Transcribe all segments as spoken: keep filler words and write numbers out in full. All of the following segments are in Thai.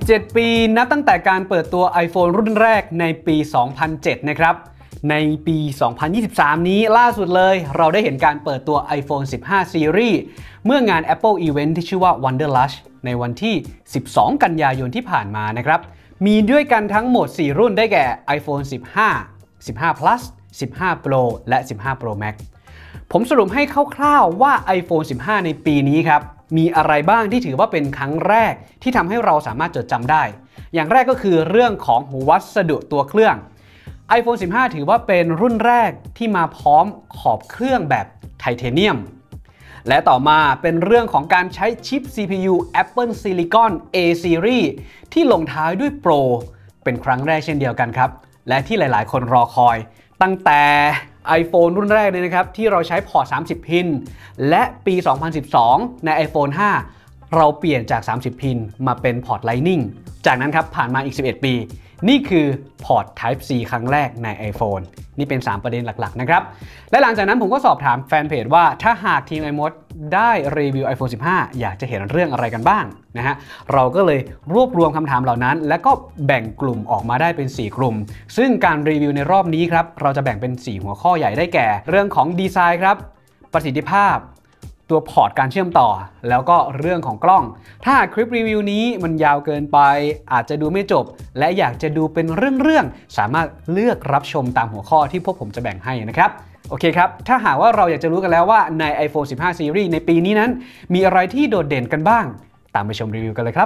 เจ็ด ปีนับตั้งแต่การเปิดตัว iPhone รุ่นแรกในปี สองพันเจ็ด นะครับในปี สองพันยี่สิบสาม นี้ล่าสุดเลยเราได้เห็นการเปิดตัว iPhone สิบห้า Series เมื่องาน Apple Event ที่ชื่อว่า Wonderlush ในวันที่ สิบสอง กันยายนที่ผ่านมานะครับมีด้วยกันทั้งหมด สี่ รุ่นได้แก่ iPhone สิบห้า สิบห้า Plus สิบห้า Pro และ สิบห้า Pro Max ผมสรุปให้คร่าวๆว่า iPhone สิบห้า ในปีนี้ครับมีอะไรบ้างที่ถือว่าเป็นครั้งแรกที่ทำให้เราสามารถจดจำได้อย่างแรกก็คือเรื่องของวัสดุตัวเครื่อง iPhone สิบห้า ถือว่าเป็นรุ่นแรกที่มาพร้อมขอบเครื่องแบบไทเทเนียมและต่อมาเป็นเรื่องของการใช้ชิป ซี พี ยู Apple Silicon A Series ที่ลงท้ายด้วย Pro เป็นครั้งแรกเช่นเดียวกันครับและที่หลายๆคนรอคอยตั้งแต่ iPhone รุ่นแรกเลยนะครับที่เราใช้พอร์ต สามสิบ พินและปี สองพันสิบสอง ใน iPhone ห้า เราเปลี่ยนจาก สามสิบ พินมาเป็นพอร์ต Lightning จากนั้นครับผ่านมาอีก สิบเอ็ด ปีนี่คือพอร์ต Type C ครั้งแรกใน iPhone นี่เป็น สาม ประเด็นหลักๆนะครับและหลังจากนั้นผมก็สอบถามแฟนเพจว่าถ้าหากทีม iMod ได้รีวิว iPhone สิบห้า อยากจะเห็นเรื่องอะไรกันบ้างนะฮะเราก็เลยรวบรวมคำถามเหล่านั้นแล้วก็แบ่งกลุ่มออกมาได้เป็น สี่ กลุ่มซึ่งการรีวิวในรอบนี้ครับเราจะแบ่งเป็น สี่ หัวข้อใหญ่ได้แก่เรื่องของดีไซน์ครับประสิทธิภาพตัวพอร์ตการเชื่อมต่อแล้วก็เรื่องของกล้องถ้าคลิปรีวิวนี้มันยาวเกินไปอาจจะดูไม่จบและอยากจะดูเป็นเรื่องๆสามารถเลือกรับชมตามหัวข้อที่พวกผมจะแบ่งให้นะครับโอเคครับถ้าหากว่าเราอยากจะรู้กันแล้วว่าใน iPhone สิบห้า Series ในปีนี้นั้นมีอะไรที่โดดเด่นกันบ้างตามไปชมรีวิวกันเลยครับ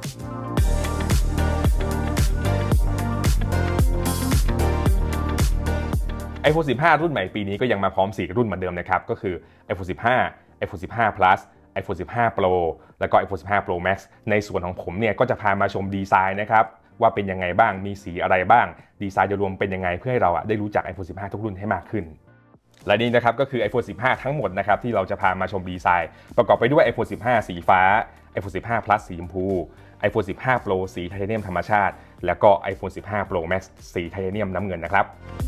iPhone สิบห้า รุ่นใหม่ปีนี้ก็ยังมาพร้อมสี่รุ่นเหมือนเดิมนะครับก็คือ iPhone สิบห้า iPhone สิบห้า Plus iPhone สิบห้า Pro แล้วก็ iPhone สิบห้า Pro Max ในส่วนของผมเนี่ยก็จะพามาชมดีไซน์นะครับว่าเป็นยังไงบ้างมีสีอะไรบ้างดีไซน์โดยรวมเป็นยังไงเพื่อให้เราได้รู้จัก iPhone สิบห้า ทุกรุ่นให้มากขึ้นและนี่นะครับก็คือ iPhone สิบห้า ทั้งหมดนะครับที่เราจะพามาชมดีไซน์ประกอบไปด้วย iPhone สิบห้า สีฟ้า iPhone สิบห้า Plus สีชมพู iPhone สิบห้า Pro สีไทเทเนียมธรรมชาติแล้วก็ iPhone สิบห้า Pro Max สีไทเทเนียมน้ำเงินนะครับ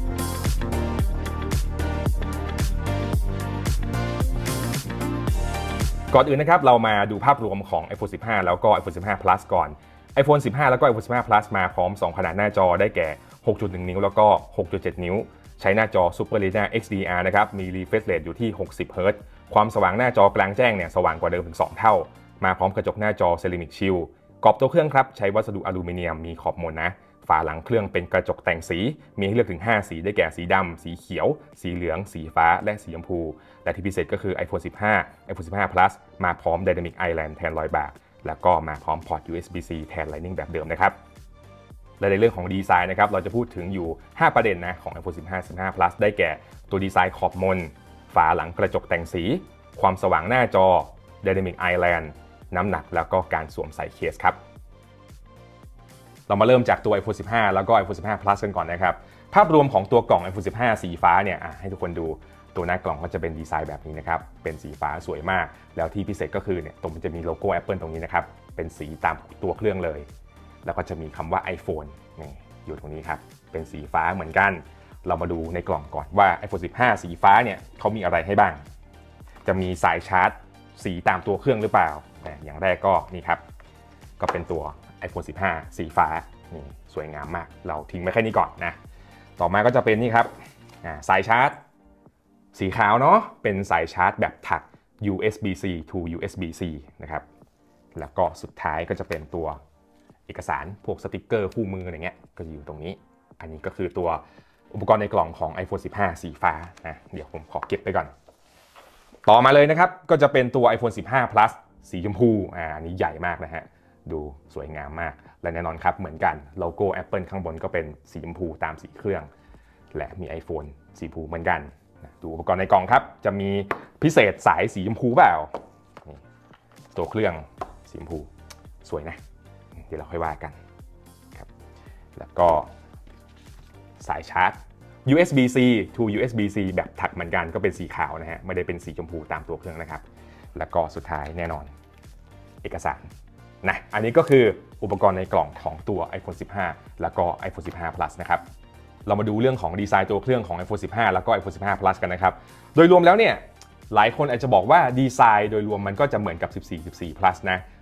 ก่อนอื่นนะครับเรามาดูภาพรวมของ iPhone สิบห้า แล้วก็ iPhone สิบห้า Plus ก่อน iPhone สิบห้า แล้วก็ iPhone สิบห้า Plus มาพร้อมสองขนาดหน้าจอได้แก่ หกจุดหนึ่ง นิ้วแล้วก็ หกจุดเจ็ด นิ้วใช้หน้าจอ Super Retina เอ็กซ์ ดี อาร์ นะครับมี refresh rate อยู่ที่ หกสิบ เฮิร์ตซ์ความสว่างหน้าจอกลางแจ้งเนี่ยสว่างกว่าเดิมถึงสองเท่ามาพร้อมกระจกหน้าจอ Ceramic Shield กรอบตัวเครื่องครับใช้วัสดุอลูมิเนียมมีขอบมนนะฝาหลังเครื่องเป็นกระจกแต่งสีมีให้เลือกถึงห้าสีได้แก่สีดำสีเขียวสีเหลืองสีฟ้าและสีชมพูและที่พิเศษก็คือ iPhone สิบห้า iPhone สิบห้า Plus มาพร้อม Dynamic Island แทนรอยบากแล้วก็มาพร้อมพอร์ต ยู เอส บี ซี แทน Lightning แบบเดิมนะครับและในเรื่องของดีไซน์นะครับเราจะพูดถึงอยู่ห้าประเด็นนะของ iPhone สิบห้า สิบห้า Plus ได้แก่ตัวดีไซน์ขอบมนฝาหลังกระจกแต่งสีความสว่างหน้าจอ Dynamic Island น้ำหนักแล้วก็การสวมใส่เคสครับเรามาเริ่มจากตัว iPhone สิบห้า แล้วก็ iPhone สิบห้า Plus กันก่อนนะครับภาพรวมของตัวกล่อง iPhone สิบห้า สีฟ้าเนี่ยให้ทุกคนดูตัวหน้ากล่องก็จะเป็นดีไซน์แบบนี้นะครับเป็นสีฟ้าสวยมากแล้วที่พิเศษก็คือเนี่ยตรงมันจะมีโลโก้ Apple ตรงนี้นะครับเป็นสีตามตัวเครื่องเลยแล้วก็จะมีคำว่า iPhone นี่อยู่ตรงนี้ครับเป็นสีฟ้าเหมือนกันเรามาดูในกล่องก่อนว่า iPhone สิบห้า สีฟ้าเนี่ยเขามีอะไรให้บ้างจะมีสายชาร์จสีตามตัวเครื่องหรือเปล่าอย่างแรกก็นี่ครับก็เป็นตัว iPhone สิบห้า สีฟ้านี่สวยงามมากเราทิ้งไว้แค่นี้ก่อนนะต่อมาก็จะเป็นนี่ครับสายชาร์จสีขาวเนาะเป็นสายชาร์จแบบถัก ยู เอส บี ซี to ยู เอส บี ซี นะครับแล้วก็สุดท้ายก็จะเป็นตัวเอกสารพวกสติกเกอร์คู่มืออะไรเงี้ยก็จะอยู่ตรงนี้อันนี้ก็คือตัวอุปกรณ์ในกล่องของ iPhone สิบห้า สีฟ้านะเดี๋ยวผมขอเก็บไปก่อนต่อมาเลยนะครับก็จะเป็นตัว iPhone สิบห้า Plus สีชมพูอ่าอันนี้ใหญ่มากนะฮะดูสวยงามมากและแน่นอนครับเหมือนกันโลโก้ Apple ข้างบนก็เป็นสีชมพูตามสีเครื่องและมี iPhone สีชมพูเหมือนกันดูอุปกรณ์ในกล่องครับจะมีพิเศษสายสีชมพูเปล่าตัวเครื่องสีชมพูสวยนะเดี๋ยวเราค่อยว่ากันครับแล้วก็สายชาร์จ ยู เอส บี ซี to ยู เอส บี ซี แบบถักเหมือนกันก็เป็นสีขาวนะฮะไม่ได้เป็นสีชมพูตามตัวเครื่องนะครับแล้วก็สุดท้ายแน่นอนเอกสารนะอันนี้ก็คืออุปกรณ์ในกล่องของตัว iPhone สิบห้า แล้วก็ iPhone สิบห้า Plus นะครับเรามาดูเรื่องของดีไซน์ตัวเครื่องของ iPhone สิบห้า แล้วก็ iPhone สิบห้า Plus กันนะครับโดยรวมแล้วเนี่ยหลายคนอาจจะบอกว่าดีไซน์โดยรวมมันก็จะเหมือนกับสิบสี่ สิบสี่ Plus นะ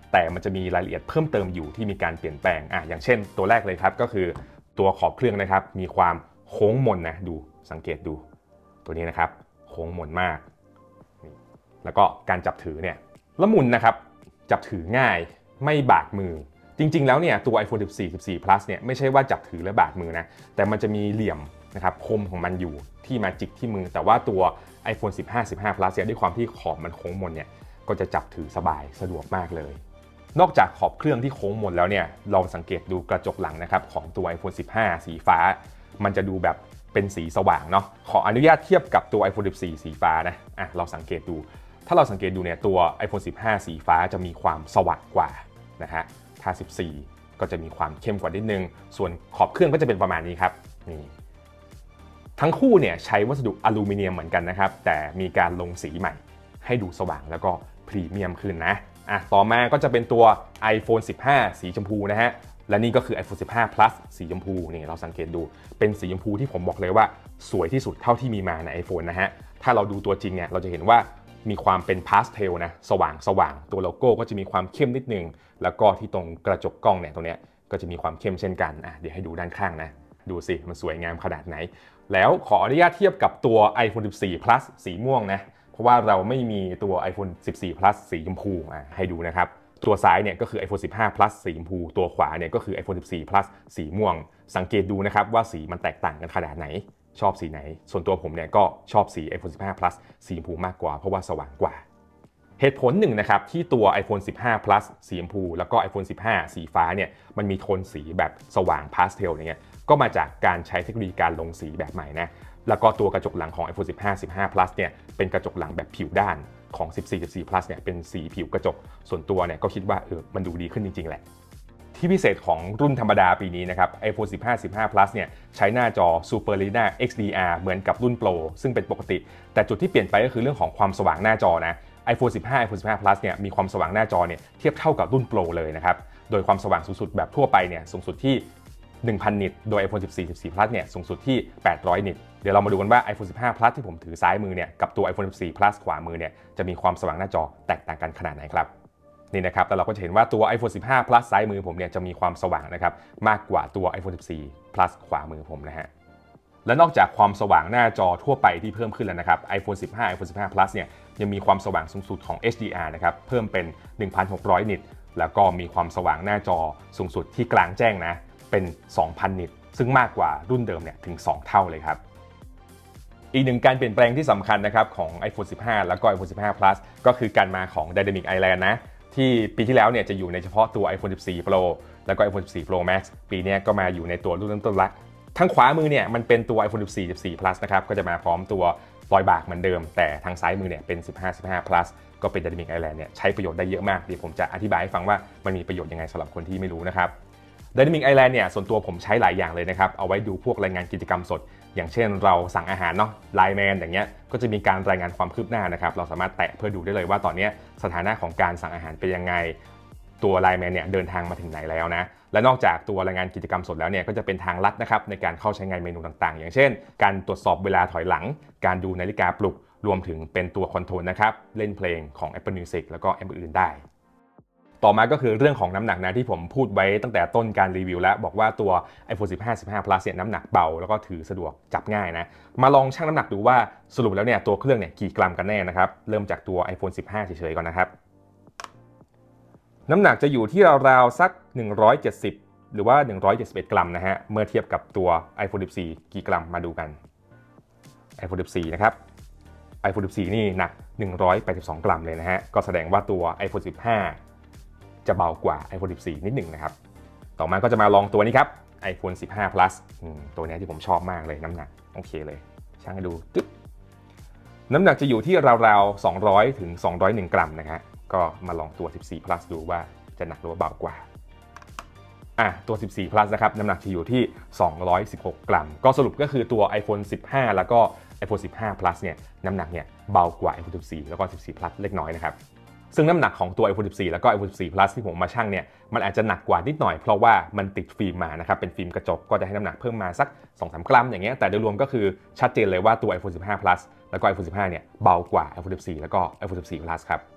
แต่มันจะมีรายละเอียดเพิ่มเติมอยู่ที่มีการเปลี่ยนแปลงอ่ะอย่างเช่นตัวแรกเลยครับก็คือตัวขอบเครื่องนะครับมีความโค้งมนนะดูสังเกตดูตัวนี้นะครับโค้งมนมากแล้วก็การจับถือเนี่ยละมุนนะครับจับถือง่ายไม่บาดมือจริงๆแล้วเนี่ยตัว iPhone สิบสี่ สิบสี่ Plus เนี่ยไม่ใช่ว่าจับถือและบาดมือนะแต่มันจะมีเหลี่ยมนะครับคมของมันอยู่ที่มาจิกที่มือแต่ว่าตัว iPhone สิบห้า สิบห้า Plus เนี่ยด้วยความที่ขอบมันโค้งมนเนี่ยก็จะจับถือสบายสะดวกมากเลยนอกจากขอบเครื่องที่โค้งมนแล้วเนี่ยลองสังเกตดูกระจกหลังนะครับของตัว iPhone สิบห้า สีฟ้ามันจะดูแบบเป็นสีสว่างเนาะขออนุญาตเทียบกับตัว iPhone สิบสี่ สีฟ้านะอ่ะเราสังเกตดูถ้าเราสังเกตดูเนี่ยตัว iPhone สิบห้า สีฟ้าจะมีความสว่างกว่านะฮะถ้าสิบสี่ก็จะมีความเข้มกว่านิดนึงส่วนขอบเครื่องก็จะเป็นประมาณนี้ครับนี่ทั้งคู่เนี่ยใช้วัสดุอลูมิเนียมเหมือนกันนะครับแต่มีการลงสีใหม่ให้ดูสว่างแล้วก็พรีเมียมขึ้นนะอ่ะต่อมาก็จะเป็นตัว iPhone สิบห้า สีชมพูนะฮะและนี่ก็คือ iPhone สิบห้า Plus สีชมพูนี่เราสังเกตดูเป็นสีชมพูที่ผมบอกเลยว่าสวยที่สุดเท่าที่มีมาใน iPhone นะฮะถ้าเราดูตัวจริงเนี่ยเราจะเห็นว่ามีความเป็นพาสเทลนะสว่างสว่างตัวโลโก้ก็จะมีความเข้มนิดนึงแล้วก็ที่ตรงกระจกกล้องเนี่ยตรงเนี้ยก็จะมีความเข้มเช่นกันอ่ะเดี๋ยวให้ดูด้านข้างนะดูสิมันสวยงามขนาดไหนแล้วขออนุญาตเทียบกับตัว iPhone สิบสี่ Plus สีม่วงนะเพราะว่าเราไม่มีตัว iPhone สิบสี่ Plus สีชมพูอ่ะให้ดูนะครับตัวซ้ายเนี่ยก็คือ iPhone สิบห้า Plus สีชมพูตัวขวาเนี่ยก็คือ iPhone สิบสี่ Plus สีม่วงสังเกตดูนะครับว่าสีมันแตกต่างกันขนาดไหนชอบสีไหนส่วนตัวผมเนี่ยก็ชอบสี iPhone สิบห้า Plus สีชมพูมากกว่าเพราะว่าสว่างกว่าเหตุผลหนึ่งนะครับที่ตัว iPhone สิบห้า Plus สีชมพูแล้วก็ iPhone สิบห้า สีฟ้าเนี่ยมันมีโทนสีแบบสว่างพาสเทลอย่างเงี้ยก็มาจากการใช้เทคโนโลยีการลงสีแบบใหม่นะแล้วก็ตัวกระจกหลังของ iPhone สิบห้า สิบห้า Plus เนี่ยเป็นกระจกหลังแบบผิวด้านของสิบสี่ สิบสี่ Plus เนี่ยเป็นสีผิวกระจกส่วนตัวเนี่ยก็คิดว่าเออมันดูดีขึ้นจริงๆแหละที่พิเศษของรุ่นธรรมดาปีนี้นะครับ iPhone สิบห้า สิบห้า Plus เนี่ยใช้หน้าจอ Super Retina เอ็กซ์ ดี อาร์ เหมือนกับรุ่น Pro ซึ่งเป็นปกติแต่จุดที่เปลี่ยนไปก็คือเรื่องของความสว่างหน้าจอนะ iPhone สิบห้า iPhone สิบห้า Plus เนี่ยมีความสว่างหน้าจอเนี่ยเทียบเท่ากับรุ่น Pro เลยนะครับโดยความสว่างสูงสุดแบบทั่วไปเนี่ยสูงสุดที่ หนึ่งพัน นิตโดย iPhone สิบสี่ สิบสี่ Plus เนี่ยสูงสุดที่ แปดร้อย นิตเดี๋ยวเรามาดูกันว่า iPhone สิบห้า Plus ที่ผมถือซ้ายมือเนี่ยกับตัว iPhone สิบสี่ Plus ขวามือเนี่ยจะมีความสว่างหน้าจอแตกต่างกันขนาดไหนครับนี่นะครับแล้วเราก็จะเห็นว่าตัว iPhone สิบห้า Plus ซ้ายมือผมเนี่ยจะมีความสว่างนะครับมากกว่าตัว iPhone สิบสี่ Plus ขวามือผมนะฮะและนอกจากความสว่างหน้าจอทั่วไปที่เพิ่มขึ้นแล้วนะครับ iPhone สิบห้า iPhone สิบห้า Plus เนี่ยยังมีความสว่างสูงสุดของ เอช ดี อาร์ นะครับเพิ่มเป็น หนึ่งพันหกร้อย นิตแล้วก็มีความสว่างหน้าจอสูงสุดที่กลางแจ้งนะเป็น สองพัน นิตซึ่งมากกว่ารุ่นเดิมเนี่ยถึงสองเท่าเลยครับอีกหนึ่งการเปลี่ยนแปลงที่สำคัญนะครับของ iPhone สิบห้า แล้วก็ iPhone สิบห้า Plus ก็คือการมาของ Dynamic Island นะที่ปีที่แล้วเนี่ยจะอยู่ในเฉพาะตัว iPhone สิบสี่ Pro แล้วก็ iPhone สิบสี่ Pro Max ปีนี้ก็มาอยู่ในตัวรุ่นเริ่มต้นละทางขวามือเนี่ยมันเป็นตัว iPhone สิบสี่ สิบสี่ Plus นะครับก็จะมาพร้อมตัวรอยบากเหมือนเดิมแต่ทางซ้ายมือเนี่ยเป็นสิบห้า สิบห้า Plus ก็เป็น Dynamic Island เนี่ยใช้ประโยชน์ได้เยอะมากเดี๋ยวผมจะอธิบายให้ฟังว่ามันมีประโยชน์ยังไงสำหรับคนที่ไม่รู้นะครับ Dynamic Island เนี่ยส่วนตัวผมใช้หลายอย่างเลยนะครับเอาไว้ดูพวกรายงานกิจกรรมสดอย่างเช่นเราสั่งอาหารเนาะ ไลน์ แมน อย่างเงี้ยก็จะมีการรายงานความคืบหน้านะครับเราสามารถแตะเพื่อดูได้เลยว่าตอนนี้สถานะของการสั่งอาหารเป็นยังไงตัว ไลน์ แมน เนี่ยเดินทางมาถึงไหนแล้วนะและนอกจากตัวรายงานกิจกรรมสดแล้วเนี่ยก็จะเป็นทางลัดนะครับในการเข้าใช้งานเมนูต่างๆอย่างเช่นการตรวจสอบเวลาถอยหลังการดูนาฬิกาปลุกรวมถึงเป็นตัวคอนโทรลนะครับเล่นเพลงของ Apple Music แล้วก็แอปอื่นๆได้ต่อมาก็คือเรื่องของน้ำหนักนะที่ผมพูดไว้ตั้งแต่ต้นการรีวิวแล้วบอกว่าตัว iPhone สิบห้า สิบห้า Plus เนี่ยน้ำหนักเบาแล้วก็ถือสะดวกจับง่ายนะมาลองชั่งน้ำหนักดูว่าสรุปแล้วเนี่ยตัวเครื่องเนี่ยกี่กรัมกันแน่นะครับเริ่มจากตัว iPhone สิบห้า เฉยๆก่อนนะครับน้ำหนักจะอยู่ที่ราวๆสักหนึ่งร้อยเจ็ดสิบหรือว่าหนึ่งร้อยเจ็ดสิบเอ็ดกรัมนะฮะเมื่อเทียบกับตัว iPhone สิบสี่ กี่กรัมมาดูกัน iPhone สิบสี่ นะครับ iPhone สิบสี่ นี่หนักหนึ่งร้อยแปดสิบสองกรัมเลยนะฮะก็แสดงว่าตัว iPhone สิบห้า จะเบากว่า iPhone สิบสี่ นิดหนึ่งนะครับต่อมาก็จะมาลองตัวนี้ครับ iPhone สิบห้า Plus ตัวนี้ที่ผมชอบมากเลยน้ำหนักโอเคเลยชั่งให้ดูตึ๊บน้ำหนักจะอยู่ที่ราวๆสองร้อยถึงสองร้อยเอ็ดกรัมนะฮะก็มาลองตัวสิบสี่ Plus ดูว่าจะหนักหรือว่าเบากว่าอ่ะตัวสิบสี่ Plus นะครับน้ำหนักจะอยู่ที่สองร้อยสิบหกกรัมก็สรุปก็คือตัว iPhone สิบห้า แล้วก็ iPhone สิบห้า Plus เนี่ยน้ำหนักเนี่ยเบากว่า iPhone สิบสี่ แล้วก็สิบสี่ Plus เล็กน้อยนะครับซึ่งน้ำหนักของตัว iPhone สิบสี่ แล้วก็ iPhone สิบสี่ Plus ที่ผมมาชั่งเนี่ยมันอาจจะหนักกว่านิดหน่อยเพราะว่ามันติดฟิล์มมานะครับเป็นฟิล์มกระจกก็จะให้น้ำหนักเพิ่มมาสัก สองถึงสาม กรัมอย่างเงี้ยแต่โดยรวมก็คือชัดเจนเลยว่าตัว iPhone สิบห้า Plus แล้วก็ iPhone สิบห้า เนี่ยเบากว่า iPhone สิบสี่ แล้วก็ iPhone สิบสี่ Plus ครับ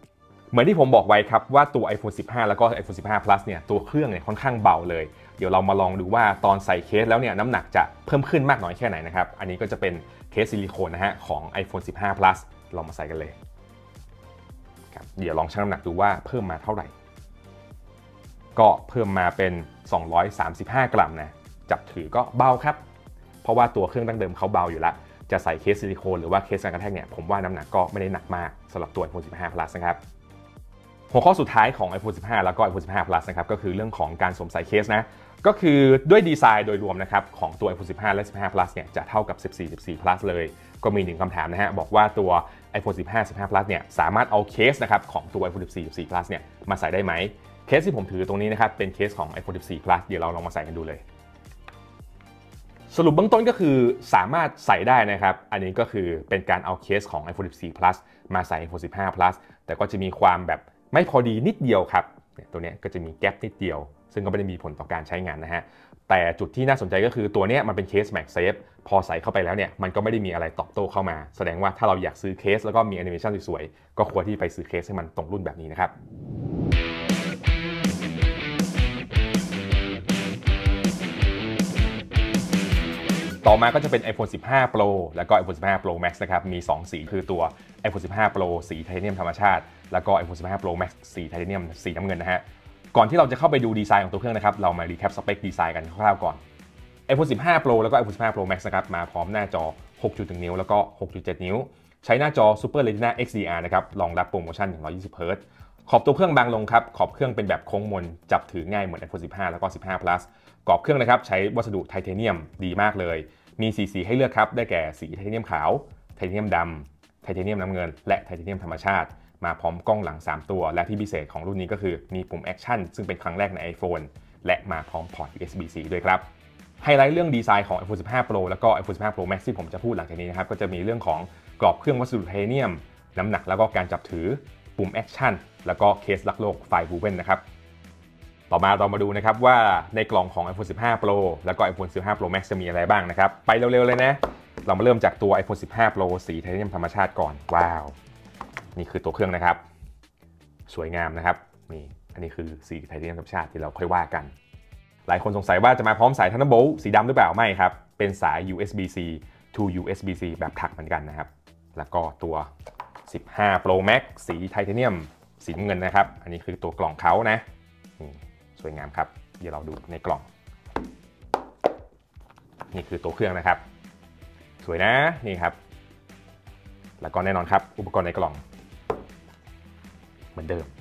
เหมือนที่ผมบอกไว้ครับว่าตัว ไอโฟน สิบห้า แล้วก็ ไอโฟน สิบห้า Plus เนี่ยตัวเครื่องเนี่ยค่อนข้างเบาเลยเดี๋ยวเรามาลองดูว่าตอนใส่เคสแล้วเนี่ยน้ำหนักจะเพิ่มขึ้นมากน้อยแค่ไหนนะครับอันนี้ก็จะเป็นเคสซิลิโคนนะฮะของ ไอโฟน สิบห้า Plus ลองมาใส่กันเลยครับเดี๋ยวลองชั่งน้ำหนักดูว่าเพิ่มมาเท่าไหร่ก็เพิ่มมาเป็นสองร้อยสามสิบห้ากรัมนะจับถือก็เบาครับเพราะว่าตัวเครื่องดั้งเดิมเขาเบาอยู่แล้วจะใส่เคสซิลิโคนหรือว่าเคสกันกระแทกเนี่ยผมว่าน้ำหนักก็ไม่ได้หนักมากสำหรับตัว ไอโฟน สิบห้า Plus นะครับหัวข้อสุดท้ายของ ไอโฟน สิบห้า แล้วก็ ไอโฟน สิบห้า Plus นะครับก็คือเรื่องของการสวมใส่เคสนะก็คือด้วยดีไซน์โดยรวมนะครับของตัว ไอโฟน สิบห้า และ สิบห้า Plus เนี่ยจะเท่ากับ สิบสี่ สิบสี่ Plus เลยก็มีหนึ่งคำถามนะฮะบอกว่าตัว ไอโฟน สิบห้า สิบห้า Plus เนี่ยสามารถเอาเคสนะครับของตัว ไอโฟน สิบสี่ สิบสี่ Plus เนี่ยมาใส่ได้ไหมเคสที่ผมถือตรงนี้นะครับเป็นเคสของ ไอโฟน สิบสี่ Plus เดี๋ยวเราลองมาใส่กันดูเลยสรุปเบื้องต้นก็คือสามารถใส่ได้นะครับอันนี้ก็คือเป็นการเอาเคสของ ไอโฟน สิบสี่ Plus มาใส่ ไอโฟน สิบห้า Plus แต่ก็จะมีความแบบไม่พอดีนิดเดียวครับตัวนี้ก็จะมีแกปนิดเดียวซึ่งก็ไม่ได้มีผลต่อการใช้งานนะฮะแต่จุดที่น่าสนใจก็คือตัวนี้มันเป็นเคส MagSafe พอใส่เข้าไปแล้วเนี่ยมันก็ไม่ได้มีอะไรตอบโต้เข้ามาแสดงว่าถ้าเราอยากซื้อเคสแล้วก็มีแอนิเมชันสวยๆก็ควรที่ไปซื้อเคสให้มันตรงรุ่นแบบนี้นะครับต่อมาก็จะเป็น ไอโฟน สิบห้า Pro แล้วก็ ไอโฟน สิบห้า Pro Max นะครับมีสองสีคือตัว ไอโฟน สิบห้า Pro สีไทเทเนียมธรรมชาติแล้วก็ ไอโฟน สิบห้า Pro Max สีไทเทเนียมสีน้ำเงินนะฮะก่อนที่เราจะเข้าไปดูดีไซน์ของตัวเครื่องนะครับเรามารีแคปสเปคดีไซน์กันคร่าวๆก่อน ไอโฟน สิบห้า Pro แล้วก็ ไอโฟน สิบห้า Pro Max นะครับมาพร้อมหน้าจอ หกจุดหนึ่ง นิ้วแล้วก็ หกจุดเจ็ด นิ้วใช้หน้าจอ Super Retina เอ็กซ์ ดี อาร์ นะครับรองรับโปรโมชั่นหนึ่งร้อยยี่สิบ เฮิร์ตซ์ขอบตัวเครื่องบางลงครับขอบเครื่องเป็นแบบโค้งมนจับถือง่ายเหมือน ไอโฟน สิบห้า แล้วก็ สิบห้า Plus กรอบเครื่องนะครับใช้วัสดุไทเทเนียมดีมากเลยมีสีสีให้เลือกครับได้แก่สีไทเทเนียมขาวไทเทเนียมดำไทเทเนียมน้ำเงินและไทเทเนียมธรรมชาติมาพร้อมกล้องหลังสามตัวและที่พิเศษของรุ่นนี้ก็คือมีปุ่มแอคชั่นซึ่งเป็นครั้งแรกใน iPhone และมาพร้อมพอร์ต ยู เอส บี ซี ด้วยครับไฮไลท์เรื่องดีไซน์ของ ไอโฟน สิบห้า Pro แล้วก็ ไอโฟน สิบห้า Pro Max ที่ผมจะพูดหลังจากนี้นะครับก็จะมีเรื่องของกรอบเครื่องวัสดุไทเทเนียมน้ำหนักแล้วก็การจับถือปุ่มแอคชั่นแล้วก็เคสลักโลกไฟบูเวนนะครับต่อมาเรามาดูนะครับว่าในกล่องของ ไอโฟน สิบห้า Pro แล้วก็ ไอโฟน สิบห้า Pro Max จะมีอะไรบ้างนะครับไปเร็วๆเลยนะเรามาเริ่มจากตัว ไอโฟน สิบห้า Pro สีไทเทเนียมธรรมชาติก่อนว้าวนี่คือตัวเครื่องนะครับสวยงามนะครับนี่อันนี้คือสีไทเทเนียมธรรมชาติที่เราค่อยว่ากันหลายคนสงสัยว่าจะมาพร้อมสาย Thunderbolt สีดำหรือเปล่าไม่ครับเป็นสาย ยู เอส บี ซี to ยู เอส บี ซี แบบถักเหมือนกันนะครับแล้วก็ตัว สิบห้า Pro Max สีไทเทเนียมสีน้ำเงินนะครับอันนี้คือตัวกล่องเขานะสวยงามครับเดี๋ยวเราดูในกล่องนี่คือตัวเครื่องนะครับสวยนะนี่ครับแล้วก็แน่นอนครับอุปกรณ์ในกล่องเหมือนเดิม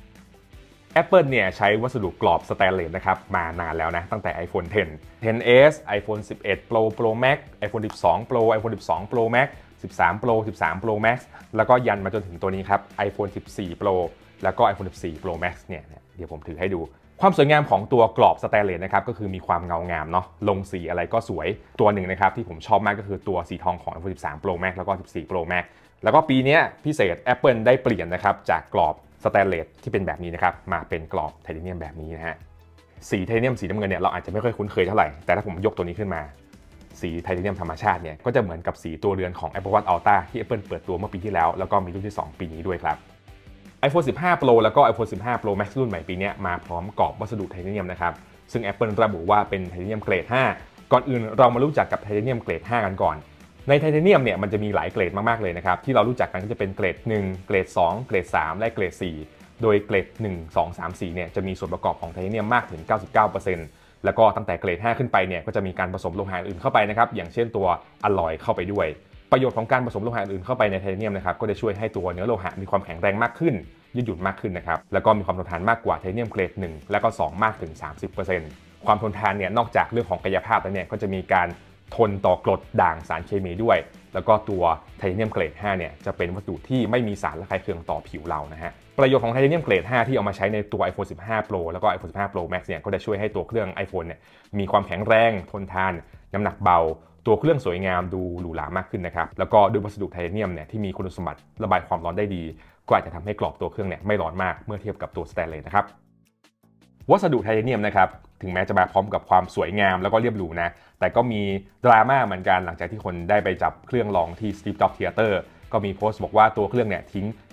Apple เนี่ยใช้วัสดุกรอบสแตนเลสนะครับมานานแล้วนะตั้งแต่ iPhone เท็น เท็น เอส iPhone สิบเอ็ด Pro Pro Max iPhone สิบสอง Pro iPhone สิบสอง Pro Max สิบสาม Pro สิบสาม Pro Max แล้วก็ยันมาจนถึงตัวนี้ครับ iPhone สิบสี่ Pro แล้วก็ iPhone สิบสี่ Pro Max เนี่ยเดี๋ยวผมถือให้ดูความสวยงามของตัวกรอบสแตนเลสนะครับก็คือมีความเงางามเนาะลงสีอะไรก็สวยตัวหนึ่งนะครับที่ผมชอบมากก็คือตัวสีทองของ iPhone สิบสาม Pro Max แล้วก็สิบสี่ Pro Max แล้วก็ปีนี้พิเศษ Apple ได้เปลี่ยนนะครับจากกรอบสแตนเลสที่เป็นแบบนี้นะครับมาเป็นกรอบไทเทเนียมแบบนี้นะฮะสีไทเทเนียมสีน้ำเงินเนี่ยเราอาจจะไม่ค่อยคุ้นเคยเท่าไหร่แต่ถ้าผมยกตัวนี้ขึ้นมาสีไทเทเนียมธรรมชาติเนี่ยก็จะเหมือนกับสีตัวเรือนของ Apple Watch Ultra ที่ Apple เปิดตัวเมื่อปีที่แล้วแล้วก็มีรุ่นที่สองปีนี้ด้วยครับ iPhone สิบห้า Pro แล้วก็ iPhone สิบห้า Pro Max รุ่นใหม่ปีนี้มาพร้อมกรอบวัสดุไทเทเนียมนะครับซึ่ง Apple ระบุว่าเป็นไทเทเนียมเกรดห้าก่อนอื่นเรามารู้จักกับไทเทเนียมเกรดห้ากันก่อนในไทเทเนียมเนี่ยมันจะมีหลายเกรดมากๆเลยนะครับที่เรารู้จักกันก็จะเป็นเกรดหนึ่งเกรดสองเกรดสามและเกรดสี่โดยเกรดหนึ่ง สอง สาม สี่เนี่ยจะมีส่วนประกอบของไทเทเนียมมากถึง เก้าสิบเก้าเปอร์เซ็นต์ แล้วก็ตั้งแต่เกรดห้าขึ้นไปเนี่ยก็จะมีการผสมโลหะอื่นเข้าไปนะครับอย่างเช่นตัวอะลอยเข้าไปด้วยประโยชน์ของการผสมโลหะอื่นเข้าไปในไทเทเนียมนะครับก็จะช่วยให้ตัวเนื้อโลหะมีความแข็งแรงมากขึ้นยืดหยุ่นมากขึ้นนะครับแล้วก็มีความทนทานมากกว่าไทเทเนียมเกรดหนึ่งและก็สองมากถึง สามสิบเปอร์เซ็นต์ ความทนทานเนี่ยนอกจากเรื่องของกายภาพแล้วเนี่ยก็จะมีการทนต่อกรดด่างสารเคมีด้วยแล้วก็ตัวไทเทเนียมเกรดห้าเนี่ยจะเป็นวัสดุที่ไม่มีสารระคายเคืองต่อผิวเรานะฮะประโยชน์ของไทเทเนียมเกรดห้าที่เอามาใช้ในตัว iPhone สิบห้า Pro แล้วก็ iPhone สิบห้า Pro Max เนี่ยก็จะช่วยให้ตัวเครื่อง iPhone เนี่ยมีความแข็งแรงทนทานน้ำหนักเบาตัวเครื่องสวยงามดูหรูหรามากขึ้นนะครับแล้วก็ด้วยวัสดุไทเทเนียมเนี่ยที่มีคุณสมบัติระบายความร้อนได้ดีก็อาจจะทำให้กรอบตัวเครื่องเนี่ยไม่ร้อนมากเมื่อเทียบกับตัวสแตนเลสนะครับวัสดุไทเทเนียมนะครับถึงแม้จะมาพร้อมกับความสวยงามแล้วก็เรียบหรูนะแต่ก็มีดราม่าเหมือนกันหลังจากที่คนได้ไปจับเครื่องลองที่ Steve Jobs Theater ก็มีโพสต์บอกว่าตัวเครื่องเนี่ยทิ้ง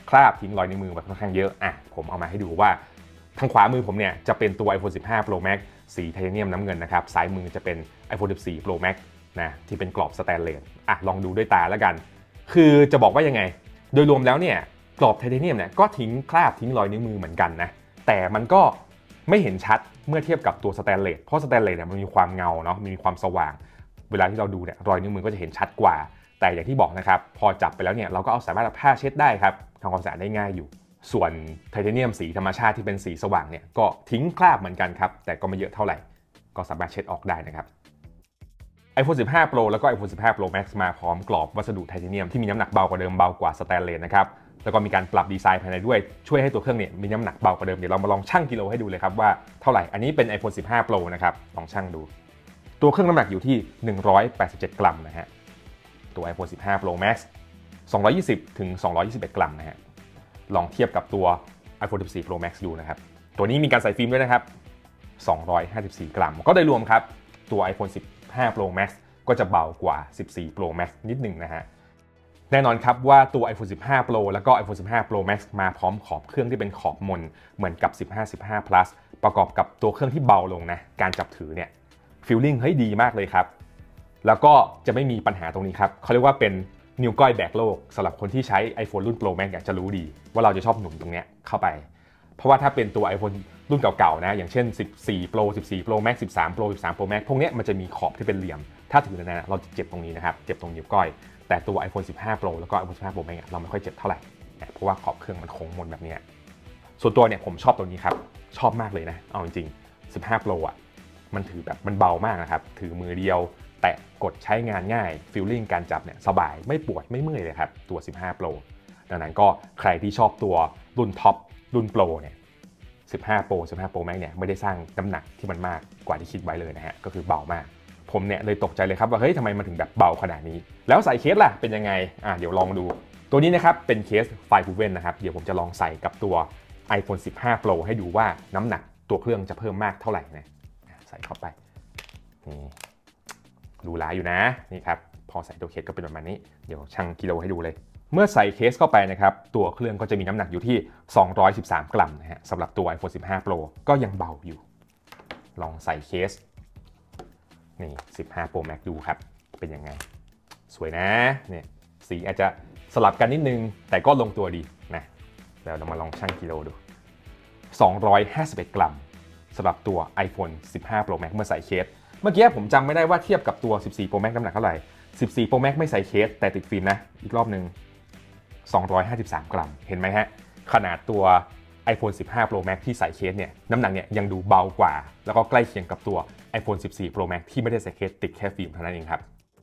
คราบทิ้งรอยนิ้วมือแบบค่อนข้างเยอะอ่ะผมเอามาให้ดูว่าทางขวามือผมเนี่ยจะเป็นตัว iPhone สิบห้า Pro Max สีไทเทเนียมน้ำเงินนะครับซ้ายมือจะเป็น iPhone สิบสี่ Pro Max นะที่เป็นกรอบสแตนเลสอ่ะลองดูด้วยตาแล้วกันคือจะบอกว่ายังไงโดยรวมแล้วเนี่ยกรอบไทเทเนียมเนี่ยก็ทิ้งคราบทิ้งรอยนิ้วมือเหมือนกันนะแต่มันก็ไม่เห็นชัดเมื่อเทียบกับตัวสแตนเลสเพราะสแตนเลสเนี่ยมันมีความเงาเนาะมีความสว่างเวลาที่เราดูเนี่ยรอยนิ้วมือก็จะเห็นชัดกว่าแต่อย่างที่บอกนะครับพอจับไปแล้วเนี่ยเราก็เอาสามารถเอาผ้าเช็ดได้ครับทำความสะอาดได้ง่ายอยู่ส่วนไทเทเนียมสีธรรมชาติที่เป็นสีสว่างเนี่ยก็ทิ้งคราบเหมือนกันครับแต่ก็ไม่เยอะเท่าไหร่ก็สามารถเช็ดออกได้นะครับ iPhone สิบห้า Pro แล้วก็ iPhone สิบห้า Pro Max มาพร้อมกรอบวัสดุไทเทเนียมที่มีน้ำหนักเบากว่าเดิมเบากว่าสแตนเลสนะครับแล้วก็มีการปรับดีไซน์ภายในด้วยช่วยให้ตัวเครื่องเนี่ยมีน้ำหนักเบากว่าเดิมเดี๋ยวเรามาลองชั่งกิโลให้ดูเลยครับว่าเท่าไหร่อันนี้เป็น iPhone สิบห้า Pro นะครับลองชั่งดูตัวเครื่องน้ำหนักอยู่ที่หนึ่งร้อยแปดสิบเจ็ดกรัมนะฮะตัว iPhone สิบห้า Pro Max สองร้อยยี่สิบถึงสองร้อยยี่สิบเอ็ดกรัมนะฮะลองเทียบกับตัว iPhone สิบสี่ Pro Max ดูนะครับตัวนี้มีการใส่ฟิล์มด้วยนะครับสองร้อยห้าสิบสี่กรัมก็โดยรวมครับตัว iPhone สิบห้า Pro Max ก็จะเบากว่าสิบสี่ Pro Max นิดหนึ่งนะฮะแน่นอนครับว่าตัว iPhone สิบห้า Pro แล้วก็ iPhone สิบห้า Pro Max มาพร้อมขอบเครื่องที่เป็นขอบมนเหมือนกับสิบห้า สิบห้า Plus ประกอบกับตัวเครื่องที่เบาลงนะการจับถือเนี่ยฟีลลิ่งเฮ้ยดีมากเลยครับแล้วก็จะไม่มีปัญหาตรงนี้ครับเขาเรียกว่าเป็นนิ้วก้อยแบกโลกสำหรับคนที่ใช้ iPhone รุ่น Pro Max อยากจะรู้ดีว่าเราจะชอบหนุนตรงนี้เข้าไปเพราะว่าถ้าเป็นตัว iPhone รุ่นเก่าๆนะอย่างเช่นสิบสี่ Pro สิบสี่ Pro Max สิบสาม Pro สิบสาม Pro Max พวกนี้มันจะมีขอบที่เป็นเหลี่ยมถ้าถือนานๆเราจะเจ็บตรงนี้นะครับเจ็บตรงนิ้วก้อยแต่ตัว iPhone สิบห้า Pro แล้วก็ iPhone สิบห้า Pro Max เราไม่ค่อยเจ็บเท่าไหร่เพราะว่าขอบเครื่องมันโค้งมนแบบนี้ส่วนตัวเนี่ยผมชอบตัวนี้ครับชอบมากเลยนะเอาจริงๆสิบห้า Pro อ่ะมันถือแบบมันเบามากนะครับถือมือเดียวแตะกดใช้งานง่ายฟีลลิ่งการจับเนี่ยสบายไม่ปวดไม่เมื่อยเลยครับตัวสิบห้า Pro ดังนั้นก็ใครที่ชอบตัวรุ่นท็อปรุ่น Pro เนี่ยสิบห้า Pro สิบห้า Pro Max เนี่ยไม่ได้สร้างน้ำหนักที่มันมากกว่าที่คิดไว้เลยนะฮะก็คือเบามากผมเนี่ยเลยตกใจเลยครับว่าเฮ้ยทำไมมันถึงแบบเบาขนาดนี้แล้วใส่เคสล่ะเป็นยังไงอ่ะเดี๋ยวลองดูตัวนี้นะครับเป็นเคสไฟล์ Proven นะครับเดี๋ยวผมจะลองใส่กับตัว iPhone สิบห้า Pro ให้ดูว่าน้ำหนักตัวเครื่องจะเพิ่มมากเท่าไหร่นะใส่เข้าไปนี่ดูหลายอยู่นะนี่ครับพอใส่ตัวเคสก็เป็นประมาณนี้เดี๋ยวชั่งกิโลให้ดูเลยเมื่อใส่เคสเข้าไปนะครับตัวเครื่องก็จะมีน้ำหนักอยู่ที่สองร้อยสิบสามกรัมนะฮะสำหรับตัว iPhone สิบห้า Pro ก็ยังเบาอยู่ลองใส่เคสนี่สิบห้า Pro Max ดูครับเป็นยังไงสวยนะเนี่ยสีอาจจะสลับกันนิดนึงแต่ก็ลงตัวดีนะแล้วเรามาลองชั่งกิโลดูสองร้อยห้าสิบเอ็ดกรัมสำหรับตัว iPhone สิบห้า Pro Max เมื่อใส่เคสเมื่อกี้ผมจำไม่ได้ว่าเทียบกับตัวสิบสี่ Pro Max น้ำหนักเท่าไหร่สิบสี่ Pro Max ไม่ใส่เคสแต่ติดฟิล์มนะอีกรอบนึงสองร้อยห้าสิบสามกรัมเห็นไหมฮะขนาดตัว iPhone สิบห้า Pro Max ที่ใส่เคสเนี่ยน้ำหนักเนี่ยยังดูเบากว่าแล้วก็ใกล้เคียงกับตัว iPhone สิบสี่ Pro Max ที่ไม่ได้ใส่เคสติดแค่ฟิล์มเท่านั้นเองครับ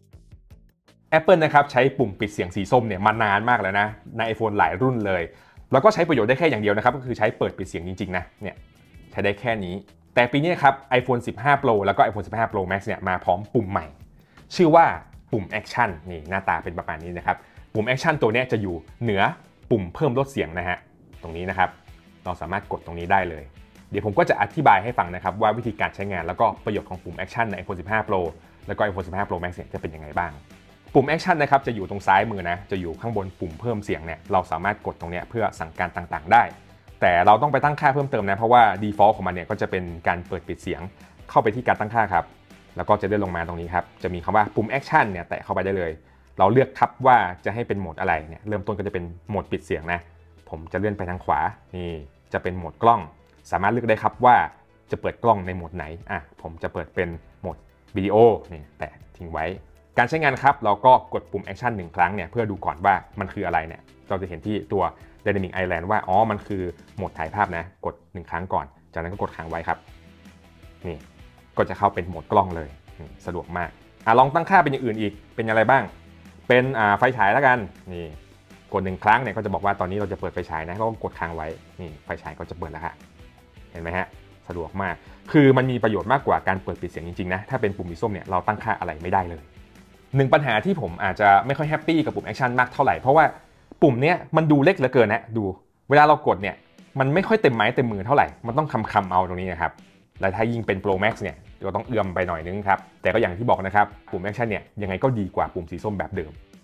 Apple นะครับใช้ปุ่มปิดเสียงสีส้มเนี่ยมานานมากแล้วนะใน iPhone หลายรุ่นเลยแล้วก็ใช้ประโยชน์ได้แค่อย่างเดียวนะครับก็คือใช้เปิดปิดเสียงจริงๆนะเนี่ยใช้ได้แค่นี้แต่ปีนี้ครับ iPhone สิบห้า Pro แล้วก็ iPhone สิบห้า Pro Max เนี่ยมาพร้อมปุ่มใหม่ชื่อว่าปุ่ม Action นี่หน้าตาเป็นประมาณนี้นะครับปุ่ม Action ตัวนี้จะอยู่เหนือปุ่มเพิ่มลดเสียงนะฮะตรงนี้นะครับเราสามารถกดตรงนี้ได้เลยเดี๋ยวผมก็จะอธิบายให้ฟังนะครับว่าวิธีการใช้งานแล้วก็ประโยชน์ของปุ่ม Action ใน iPhone สิบห้า Pro แล้วก็ iPhone สิบห้า Pro Max เนี่ยจะเป็นยังไงบ้างปุ่ม Action นะครับจะอยู่ตรงซ้ายมือนะจะอยู่ข้างบนปุ่มเพิ่มเสียงเนี่ยเราสามารถกดตรงนี้เพื่อสั่งการต่างๆได้แต่เราต้องไปตั้งค่าเพิ่มเติมนะเพราะว่า default ของมันเนี่ยก็จะเป็นการเปิดปิดเสียงเข้าไปที่การตั้งค่าครับแล้วก็จะเลื่อนลงมาตรงนี้ครับจะมีคำว่าปุ่ม Action เนี่ยแตะเข้าไปได้เลยเราเลือกครับว่าจะให้เป็นโหมดอะไรเนี่ยเริ่มต้นก็จะเป็นโหมดปิดเสียงนะผมจะเลื่อนไปทางขวานี่จะเป็นโหมดกล้องสามารถเลือกได้ครับว่าจะเปิดกล้องในโหมดไหนอ่ะผมจะเปิดเป็นโหมดวิดีโอนี่แตะทิ้งไว้การใช้งานครับเราก็กดปุ่ม Action หนึ่งครั้งเนี่ยเพื่อดูก่อนว่ามันคืออะไรเนี่ยเราจะเห็นที่ตัว Dynamic Island ว่าอ๋อมันคือโหมดถ่ายภาพนะกดหนึ่งครั้งก่อนจากนั้นก็กดค้างไว้ครับนี่ก็จะเข้าเป็นโหมดกล้องเลยสะดวกมากอ่ะลองตั้งค่าเป็นอย่างอื่นอีกเป็นอะไรบ้างเป็นอ่าไฟฉายแล้วกันนี่กดหนึ่งครั้งเนี่ยก็จะบอกว่าตอนนี้เราจะเปิดไฟฉายนะก็กดค้างไว้นี่ไฟฉายก็จะเปิดแล้วค่ะเห็นไหมฮะสะดวกมากคือมันมีประโยชน์มากกว่าการเปิดปิดเสียงจริงๆนะถ้าเป็นปุ่มสีส้มเนี่ยเราตั้งค่าอะไรไม่ได้เลยหนึ่งปัญหาที่ผมอาจจะไม่ค่อยแฮปปี้กับปุ่ม Action มากเท่าไหร่เพราะว่าปุ่มเนี้ยมันดูเล็กเหลือเกินนะดูเวลาเรากดเนี่ยมันไม่ค่อยเต็มไม้เต็มมือเท่าไหร่มันต้องคำคำเอาตรงนี้นะครับและถ้ายิ่งเป็น Pro Max เนี่ยเราต้องเอื้อมไปหน่อยนึงครับแต่ก็อย่างที่บอกนะครับปุ่ม Action เนี่ยยังไงก็ดีกว่าปุ่มสีส้มแบบเดิม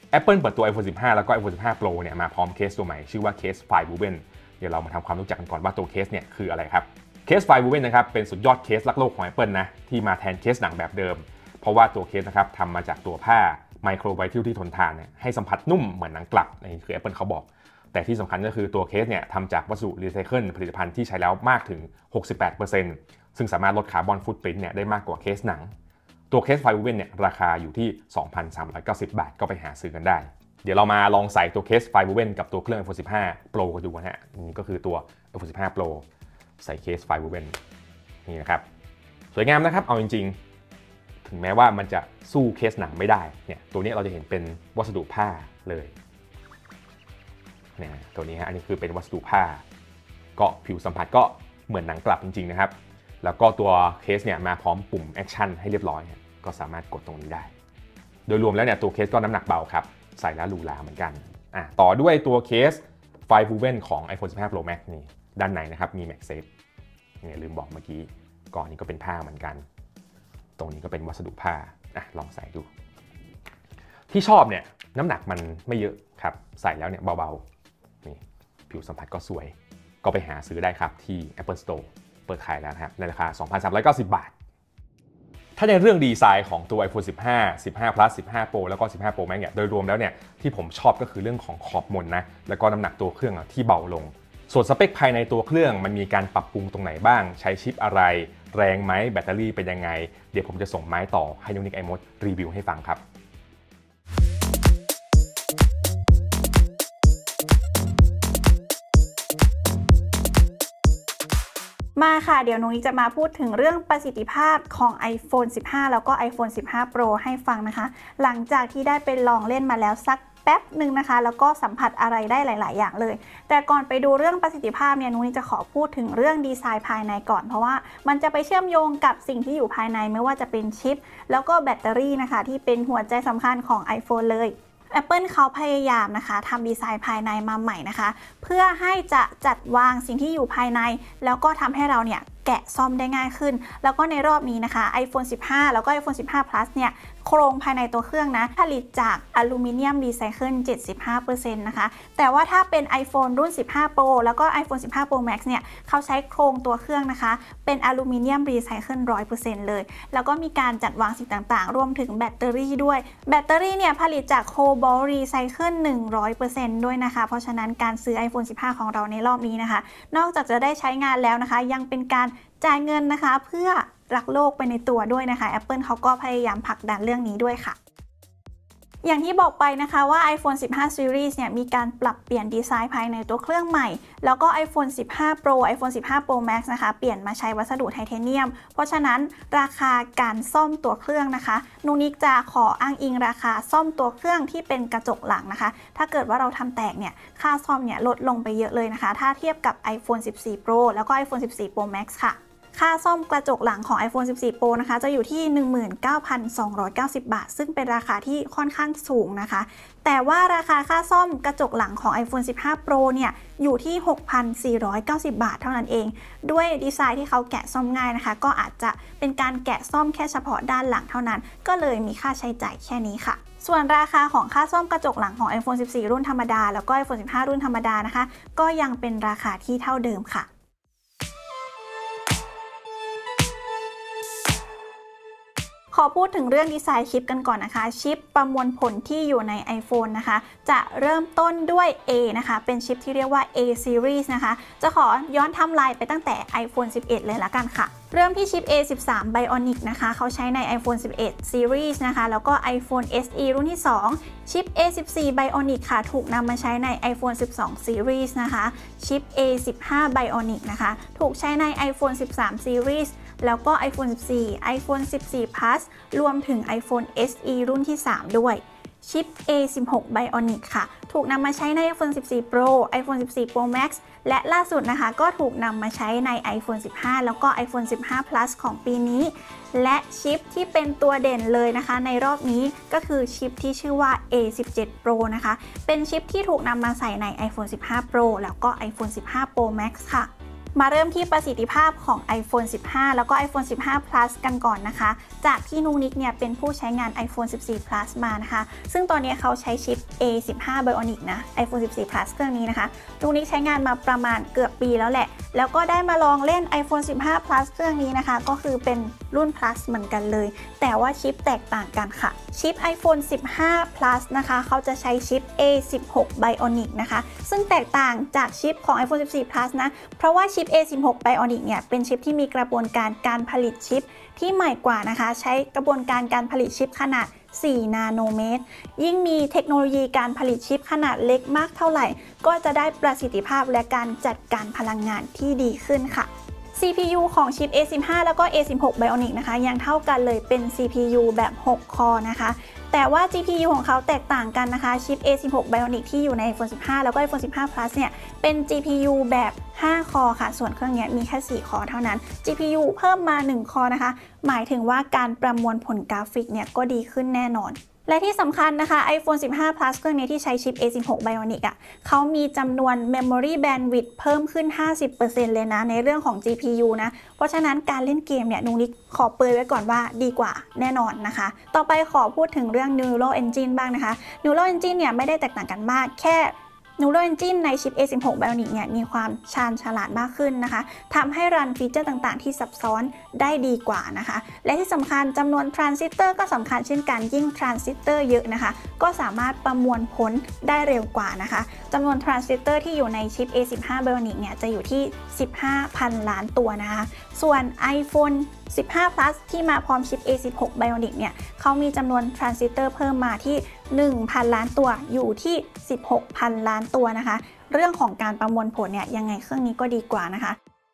Apple เปิดตัว iPhone สิบห้าแล้วก็ iPhone สิบห้า Pro เนี่ยมาพร้อมเคสตัวใหม่ชื่อว่าเคส ไฟว์ Woven เดี๋ยวเรามาทำความรู้จักกันก่อนว่าตัวเคสเนี่ยคืออะไรครับเคส ไฟว์ Woven นะครับเป็นสุดยอดเคสรักโลกของ Apple นะที่มาแทนเคสหนังแบบเดิมเพราะว่าตัวเคสนะครับทำมาจากตัวผ้าไมโครไวทิลที่ทนทานเนี่ยให้สัมผัสนุ่มเหมือนหนังกลับนี่คือ Apple เขาบอกแต่ที่สำคัญก็คือตัวเคสเนี่ยทำจากวัสดุรีไซเคิลผลิตภัณฑ์ที่ใช้แล้วมากถึง หกสิบแปดเปอร์เซ็นต์ ซึ่งสามารถลดคาร์บอนฟุตพริ้นท์เนี่ยได้มากกว่าเคสหนังตัวเคส ไฟว์ Woven เนี่ยราคาอยู่ที่ สองพันสามร้อยเก้าสิบ บาทก็ไปหาซื้อกันได้เดี๋ยวเรามาลองใส่ตัวเคส ไฟว์ Woven กับตัวเครื่อง iPhone สิบห้า Pro กันดูนะฮะนี่ก็คือตัว iPhone สิบห้า Pro ใส่เคส ไฟว์ Woven นี่นะครับสวยงามนะครับเอาจริงๆถึงแม้ว่ามันจะสู้เคสหนังไม่ได้เนี่ยตัวนี้เราจะเห็นเป็นวัสดุผ้าเลยเนี่ยตัวนี้ฮะอันนี้คือเป็นวัสดุผ้าก็ผิวสัมผัสก็เหมือนหนังกลับจริงๆนะครับแล้วก็ตัวเคสเนี่ยมาพร้อมปุ่มแอคชั่นให้เรียบร้อยก็สามารถกดตรงนี้ได้โดยรวมแล้วเนี่ยตัวเคสก็น้ำหนักเบาครับใส่แล้วหรูหราเหมือนกันอ่ะต่อด้วยตัวเคส ไฟว์ Woven ของ iPhone สิบห้า Pro Max นี่ด้านในนะครับมี MagSafe เนี่ยลืมบอกเมื่อกี้ก่อนนี้ก็เป็นผ้าเหมือนกันตรงนี้ก็เป็นวัสดุผ้าอ่ะลองใส่ดูที่ชอบเนี่ยน้ำหนักมันไม่เยอะครับใส่แล้วเนี่ยเบาๆนี่ผิวสัมผัสก็สวยก็ไปหาซื้อได้ครับที่ Apple Store เปิดขายแล้วครับในราคา สองพันสามร้อยเก้าสิบ บาทถ้าในเรื่องดีไซน์ของตัว iPhone สิบห้า สิบห้า Plus สิบห้า Pro แล้วก็ สิบห้า Pro Max เนี่ยโดยรวมแล้วเนี่ยที่ผมชอบก็คือเรื่องของขอบมนนะแล้วก็น้ำหนักตัวเครื่องที่เบาลงส่วนสเปคภายในตัวเครื่องมันมีการปรับปรุงตรงไหนบ้างใช้ชิปอะไรแรงไหมแบตเตอรี่เป็นยังไงเดี๋ยวผมจะส่งไม้ต่อให้นุนิกไอมดรีวิวให้ฟังครับมาค่ะเดี๋ยวนุ้ยจะมาพูดถึงเรื่องประสิทธิภาพของ iPhone สิบห้า แล้วก็ iPhone สิบห้า Pro ให้ฟังนะคะหลังจากที่ได้ไปลองเล่นมาแล้วสักแป๊บหนึ่งนะคะแล้วก็สัมผัสอะไรได้หลายๆอย่างเลยแต่ก่อนไปดูเรื่องประสิทธิภาพเนี่ยนุ้ยจะขอพูดถึงเรื่องดีไซน์ภายในก่อนเพราะว่ามันจะไปเชื่อมโยงกับสิ่งที่อยู่ภายในไม่ว่าจะเป็นชิปแล้วก็แบตเตอรี่นะคะที่เป็นหัวใจสำคัญของ iPhone เลย Apple เขาพยายามนะคะทำดีไซน์ภายในมาใหม่นะคะเพื่อให้จะจัดวางสิ่งที่อยู่ภายในแล้วก็ทำให้เราเนี่ยแกะซ่อมได้ง่ายขึ้นแล้วก็ในรอบนี้นะคะ iPhone สิบห้า แล้วก็ iPhone สิบห้า Plus เนี่ยโครงภายในตัวเครื่องนะผลิตจากอลูมิเนียมรีไซเคิล เจ็ดสิบห้าเปอร์เซ็นต์ นะคะแต่ว่าถ้าเป็น iPhone รุ่น สิบห้า Pro แล้วก็ iPhone สิบห้า Pro Max เนี่ยเขาใช้โครงตัวเครื่องนะคะเป็นอลูมิเนียมรีไซเคิล ร้อยเปอร์เซ็นต์ เลยแล้วก็มีการจัดวางสิ่งต่างๆรวมถึงแบตเตอรี่ด้วยแบตเตอรี่เนี่ยผลิตจากโคบอลต์รีไซเคิล หนึ่งร้อยเปอร์เซ็นต์ ด้วยนะคะเพราะฉะนั้นการซื้อ iPhone สิบห้า ของเราในรอบนี้นะคะนอกจากจะได้ใช้งานแล้วนะคะยังเป็นการจ่ายเงินนะคะเพื่อรักโลกไปในตัวด้วยนะคะ Apple เขาก็พยายามผลักดันเรื่องนี้ด้วยค่ะอย่างที่บอกไปนะคะว่า iPhone สิบห้า Series เนี่ยมีการปรับเปลี่ยนดีไซน์ภายในตัวเครื่องใหม่แล้วก็ iPhone สิบห้า Pro iPhone สิบห้า Pro Max นะคะเปลี่ยนมาใช้วัสดุไทเทเนียมเพราะฉะนั้นราคาการซ่อมตัวเครื่องนะคะนุนิกจะขออ้างอิงราคาซ่อมตัวเครื่องที่เป็นกระจกหลังนะคะถ้าเกิดว่าเราทำแตกเนี่ยค่าซ่อมเนี่ยลดลงไปเยอะเลยนะคะถ้าเทียบกับ iPhone สิบสี่ Pro แล้วก็ iPhone สิบสี่ Pro Max ค่ะค่าซ่อมกระจกหลังของ iPhone สิบสี่ Pro นะคะจะอยู่ที่ หนึ่งหมื่นเก้าพันสองร้อยเก้าสิบ บาทซึ่งเป็นราคาที่ค่อนข้างสูงนะคะแต่ว่าราคาค่าซ่อมกระจกหลังของ iPhone สิบห้า Pro เนี่ยอยู่ที่ หกพันสี่ร้อยเก้าสิบ บาทเท่านั้นเองด้วยดีไซน์ที่เขาแกะซ่อมง่ายนะคะก็อาจจะเป็นการแกะซ่อมแค่เฉพาะด้านหลังเท่านั้นก็เลยมีค่าใช้จ่ายแค่นี้ค่ะส่วนราคาของค่าซ่อมกระจกหลังของ iPhone สิบสี่ รุ่นธรรมดาแล้วก็ iPhone สิบห้า รุ่นธรรมดานะคะก็ยังเป็นราคาที่เท่าเดิมค่ะขอพูดถึงเรื่องดีไซน์ชิปกันก่อนนะคะชิปประมวลผลที่อยู่ใน iPhone นะคะจะเริ่มต้นด้วย A นะคะเป็นชิปที่เรียกว่า A Series นะคะจะขอย้อนไทม์ไลน์ไปตั้งแต่ iPhone สิบเอ็ด เลยละกันค่ะเริ่มที่ชิป เอ สิบสาม Bionic นะคะเขาใช้ใน iPhone สิบเอ็ด Series นะคะแล้วก็ iPhone เอส อี รุ่นที่สองชิป เอ สิบสี่ Bionic ค่ะถูกนำมาใช้ใน iPhone สิบสอง Series นะคะชิป เอ สิบห้า Bionic นะคะถูกใช้ใน iPhone สิบสาม Series แล้วก็ iPhone สิบสี่ iPhone สิบสี่ Plus รวมถึง iPhone เอส อี รุ่นที่สามด้วยชิป เอ สิบหก Bionic ค่ะถูกนำมาใช้ใน iPhone สิบสี่ Pro iPhone สิบสี่ Pro Max และล่าสุดนะคะก็ถูกนำมาใช้ใน iPhone สิบห้า แล้วก็ iPhone สิบห้า Plus ของปีนี้และชิปที่เป็นตัวเด่นเลยนะคะในรอบนี้ก็คือชิปที่ชื่อว่า เอ สิบเจ็ด Pro นะคะเป็นชิปที่ถูกนำมาใส่ใน iPhone สิบห้า Pro แล้วก็ iPhone สิบห้า Pro Max ค่ะมาเริ่มที่ประสิทธิภาพของ iPhone สิบห้า แล้วก็ iPhone สิบห้า Plus กันก่อนนะคะจากที่นุนิกเนี่ยเป็นผู้ใช้งาน iPhone สิบสี่ Plus มานะคะซึ่งตอนนี้เขาใช้ชิป เอ สิบห้า Bionic นะ iPhone สิบสี่ Plus เครื่องนี้นะคะนุนิกใช้งานมาประมาณเกือบปีแล้วแหละแล้วก็ได้มาลองเล่น iPhone สิบห้า Plus เครื่องนี้นะคะก็คือเป็นรุ่น Plus เหมือนกันเลยแต่ว่าชิปแตกต่างกันค่ะชิป iPhone สิบห้า Plus นะคะเขาจะใช้ชิป เอ สิบหก Bionic นะคะซึ่งแตกต่างจากชิปของ iPhone สิบสี่ Plus นะเพราะว่าชิป เอ สิบหก Bionic เนี่ยเป็นชิปที่มีกระบวนการการผลิตชิปที่ใหม่กว่านะคะใช้กระบวนการการผลิตชิปขนาดสี่นาโนเมตรยิ่งมีเทคโนโลยีการผลิตชิปขนาดเล็กมากเท่าไหร่ก็จะได้ประสิทธิภาพและการจัดการพลังงานที่ดีขึ้นค่ะ ซี พี ยู ของชิป เอ สิบห้า แล้วก็ เอ สิบหก Bionic นะคะยังเท่ากันเลยเป็น ซี พี ยู แบบ หก คอร์นะคะแต่ว่า จี พี ยู ของเขาแตกต่างกันนะคะชิป เอ สิบหก Bionic ที่อยู่ใน iPhone สิบห้า แล้วก็ iPhone สิบห้า Plus เนี่ยเป็น จี พี ยู แบบ ห้า คอร์ค่ะส่วนเครื่องนี้มีแค่ สี่ คอร์เท่านั้น จี พี ยู เพิ่มมา หนึ่ง คอร์นะคะหมายถึงว่าการประมวลผลกราฟิกเนี่ยก็ดีขึ้นแน่นอนและที่สำคัญนะคะ iPhone สิบห้า Plus เครื่องนี้ที่ใช้ชิป เอ สิบหก Bionic อ่ะเขามีจำนวน Memory Bandwidth เพิ่มขึ้น ห้าสิบเปอร์เซ็นต์ เลยนะในเรื่องของ จี พี ยู นะเพราะฉะนั้นการเล่นเกมเนี่ยนุนิกขอเปรยไว้ก่อนว่าดีกว่าแน่นอนนะคะต่อไปขอพูดถึงเรื่อง Neural Engine บ้างนะคะ Neural Engine เนี่ยไม่ได้แตกต่างกันมากแค่Neural Engine ในชิป เอ สิบหก Bionic เนี่ยมีความชาญฉลาดมากขึ้นนะคะทำให้รันฟีเจอร์ต่างๆที่ซับซ้อนได้ดีกว่านะคะและที่สำคัญจำนวนทรานซิสเตอร์ก็สำคัญเช่นกันยิ่งทรานซิสเตอร์เยอะนะคะก็สามารถประมวลผลได้เร็วกว่านะคะจำนวนทรานซิสเตอร์ที่อยู่ในชิป เอ สิบห้า Bionic เนี่ยจะอยู่ที่ สิบห้าพัน ล้านตัวนะคะส่วน iPhone สิบห้า Plus ที่มาพร้อมชิป เอ สิบหก Bionic เนี่ยเขามีจำนวนทรานซิสเตอร์เพิ่มมาที่ หนึ่งพัน ล้านตัวอยู่ที่ สิบหกพัน ล้านตัวนะคะเรื่องของการประมวลผลเนี่ยยังไงเครื่องนี้ก็ดีกว่านะคะ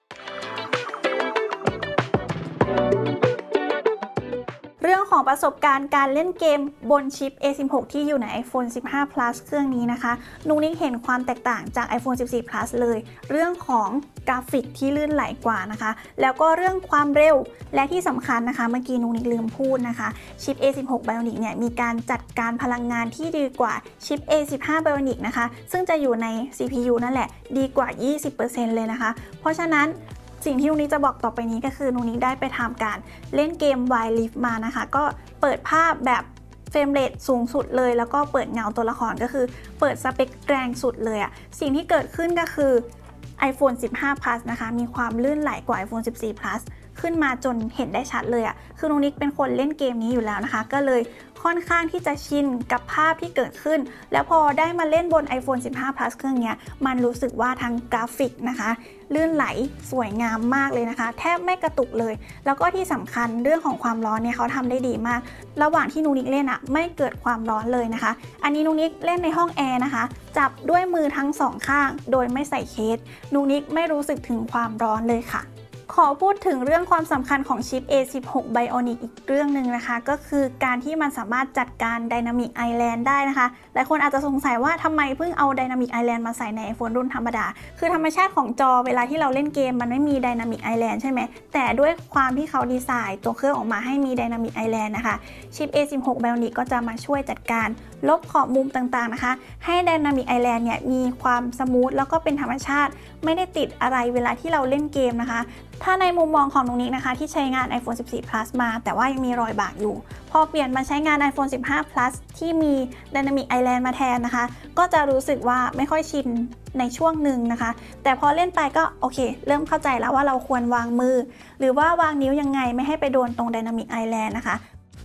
เรื่องของประสบการณ์การเล่นเกมบนชิป เอ สิบหก ที่อยู่ใน iPhone สิบห้า Plus เครื่องนี้นะคะนุนิกเห็นความแตกต่างจาก iPhone สิบสี่ Plus เลยเรื่องของกราฟิกที่ลื่นไหลกว่านะคะแล้วก็เรื่องความเร็วและที่สำคัญนะคะเมื่อกี้นุนิกลืมพูดนะคะชิป เอ สิบหก Bionic เนี่ยมีการจัดการพลังงานที่ดีกว่าชิป เอ สิบห้า Bionic นะคะซึ่งจะอยู่ใน ซี พี ยู นั่นแหละดีกว่า ยี่สิบเปอร์เซ็นต์ เลยนะคะเพราะฉะนั้นสิ่งที่นุนิกจะบอกต่อไปนี้ก็คือนุนิกได้ไปทำการเล่นเกม Wild Rift มานะคะก็เปิดภาพแบบเฟรมเรทสูงสุดเลยแล้วก็เปิดเงาตัวละครก็คือเปิดสเปคแรงสุดเลยอะสิ่งที่เกิดขึ้นก็คือ iPhone สิบห้า Plus นะคะมีความลื่นไหลกว่า iPhone สิบสี่ Plus ขึ้นมาจนเห็นได้ชัดเลยอะคือนุนิกเป็นคนเล่นเกมนี้อยู่แล้วนะคะก็เลยค่อนข้างที่จะชินกับภาพที่เกิดขึ้นแล้วพอได้มาเล่นบน iPhone สิบห้า Plus เครื่องนี้มันรู้สึกว่าทั้งกราฟิกนะคะลื่นไหลสวยงามมากเลยนะคะแทบไม่กระตุกเลยแล้วก็ที่สำคัญเรื่องของความร้อนเนี่ยเขาทำได้ดีมากระหว่างที่นุนิกเล่นอะไม่เกิดความร้อนเลยนะคะอันนี้นุนิกเล่นในห้องแอร์นะคะจับด้วยมือทั้งสองข้างโดยไม่ใส่เคสนุนิกไม่รู้สึกถึงความร้อนเลยค่ะขอพูดถึงเรื่องความสำคัญของชิป เอ สิบหก Bionic อีกเรื่องหนึ่งนะคะก็คือการที่มันสามารถจัดการ Dynamic Island ได้นะคะหลายคนอาจจะสงสัยว่าทำไมเพิ่งเอา Dynamic Island มาใส่ใน iPhone รุ่นธรรมดาคือธรรมชาติของจอเวลาที่เราเล่นเกมมันไม่มี Dynamic Island ใช่ไหมแต่ด้วยความที่เขาดีไซน์ตัวเครื่องออกมาให้มี Dynamic Island นะคะชิป เอ สิบหก Bionic ก็จะมาช่วยจัดการลบขอบมุมต่างๆนะคะให้ Dynamic Island เนี่ยมีความสมูทแล้วก็เป็นธรรมชาติไม่ได้ติดอะไรเวลาที่เราเล่นเกมนะคะถ้าในมุมมองของนุนิกนะคะที่ใช้งาน iPhone สิบสี่ Plus มาแต่ว่ายังมีรอยบากอยู่พอเปลี่ยนมาใช้งาน iPhone สิบห้า Plus ที่มี Dynamic Island มาแทนนะคะก็จะรู้สึกว่าไม่ค่อยชินในช่วงหนึ่งนะคะแต่พอเล่นไปก็โอเคเริ่มเข้าใจแล้วว่าเราควรวางมือหรือว่าวางนิ้วยังไงไม่ให้ไปโดนตรง Dynamic Island นะคะ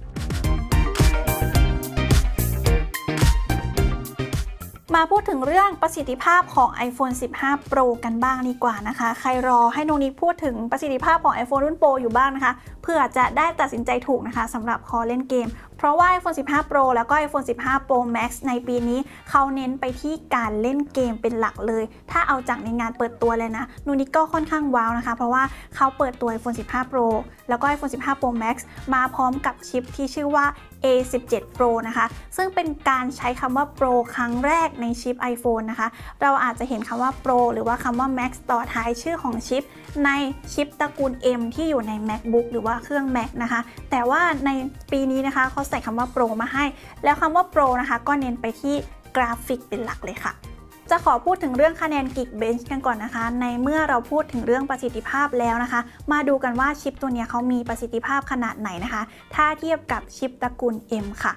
มาพูดถึงเรื่องประสิทธิภาพของ iPhone สิบห้า Pro กันบ้างดีกว่านะคะใครรอให้นุนิกพูดถึงประสิทธิภาพของ iPhone รุ่น Pro อยู่บ้างนะคะเพื่อจะได้ตัดสินใจถูกนะคะสำหรับคอเล่นเกมเพราะว่า iPhone สิบห้า Pro แล้วก็ iPhone สิบห้า Pro Max ในปีนี้เขาเน้นไปที่การเล่นเกมเป็นหลักเลยถ้าเอาจากในงานเปิดตัวเลยนะนุนิกก็ค่อนข้างว้าวนะคะเพราะว่าเขาเปิดตัว iPhone สิบห้า Pro แล้วก็ iPhone สิบห้า Pro Max มาพร้อมกับชิปที่ชื่อว่า เอ สิบเจ็ด Pro นะคะซึ่งเป็นการใช้คำว่า Pro ครั้งแรกในชิป iPhone นะคะเราอาจจะเห็นคำว่า Pro หรือว่าคำว่า Max ต่อท้ายชื่อของชิปในชิปตระกูล M ที่อยู่ใน MacBook หรือว่าเครื่อง Mac นะคะแต่ว่าในปีนี้นะคะเขาใส่คำว่า Pro มาให้แล้วคำว่า Pro นะคะก็เน้นไปที่กราฟิกเป็นหลักเลยค่ะจะขอพูดถึงเรื่องคะแนน Geekbench กันก่อนนะคะในเมื่อเราพูดถึงเรื่องประสิทธิภาพแล้วนะคะมาดูกันว่าชิปตัวนี้เขามีประสิทธิภาพขนาดไหนนะคะถ้าเทียบกับชิปตระกูล M ค่ะ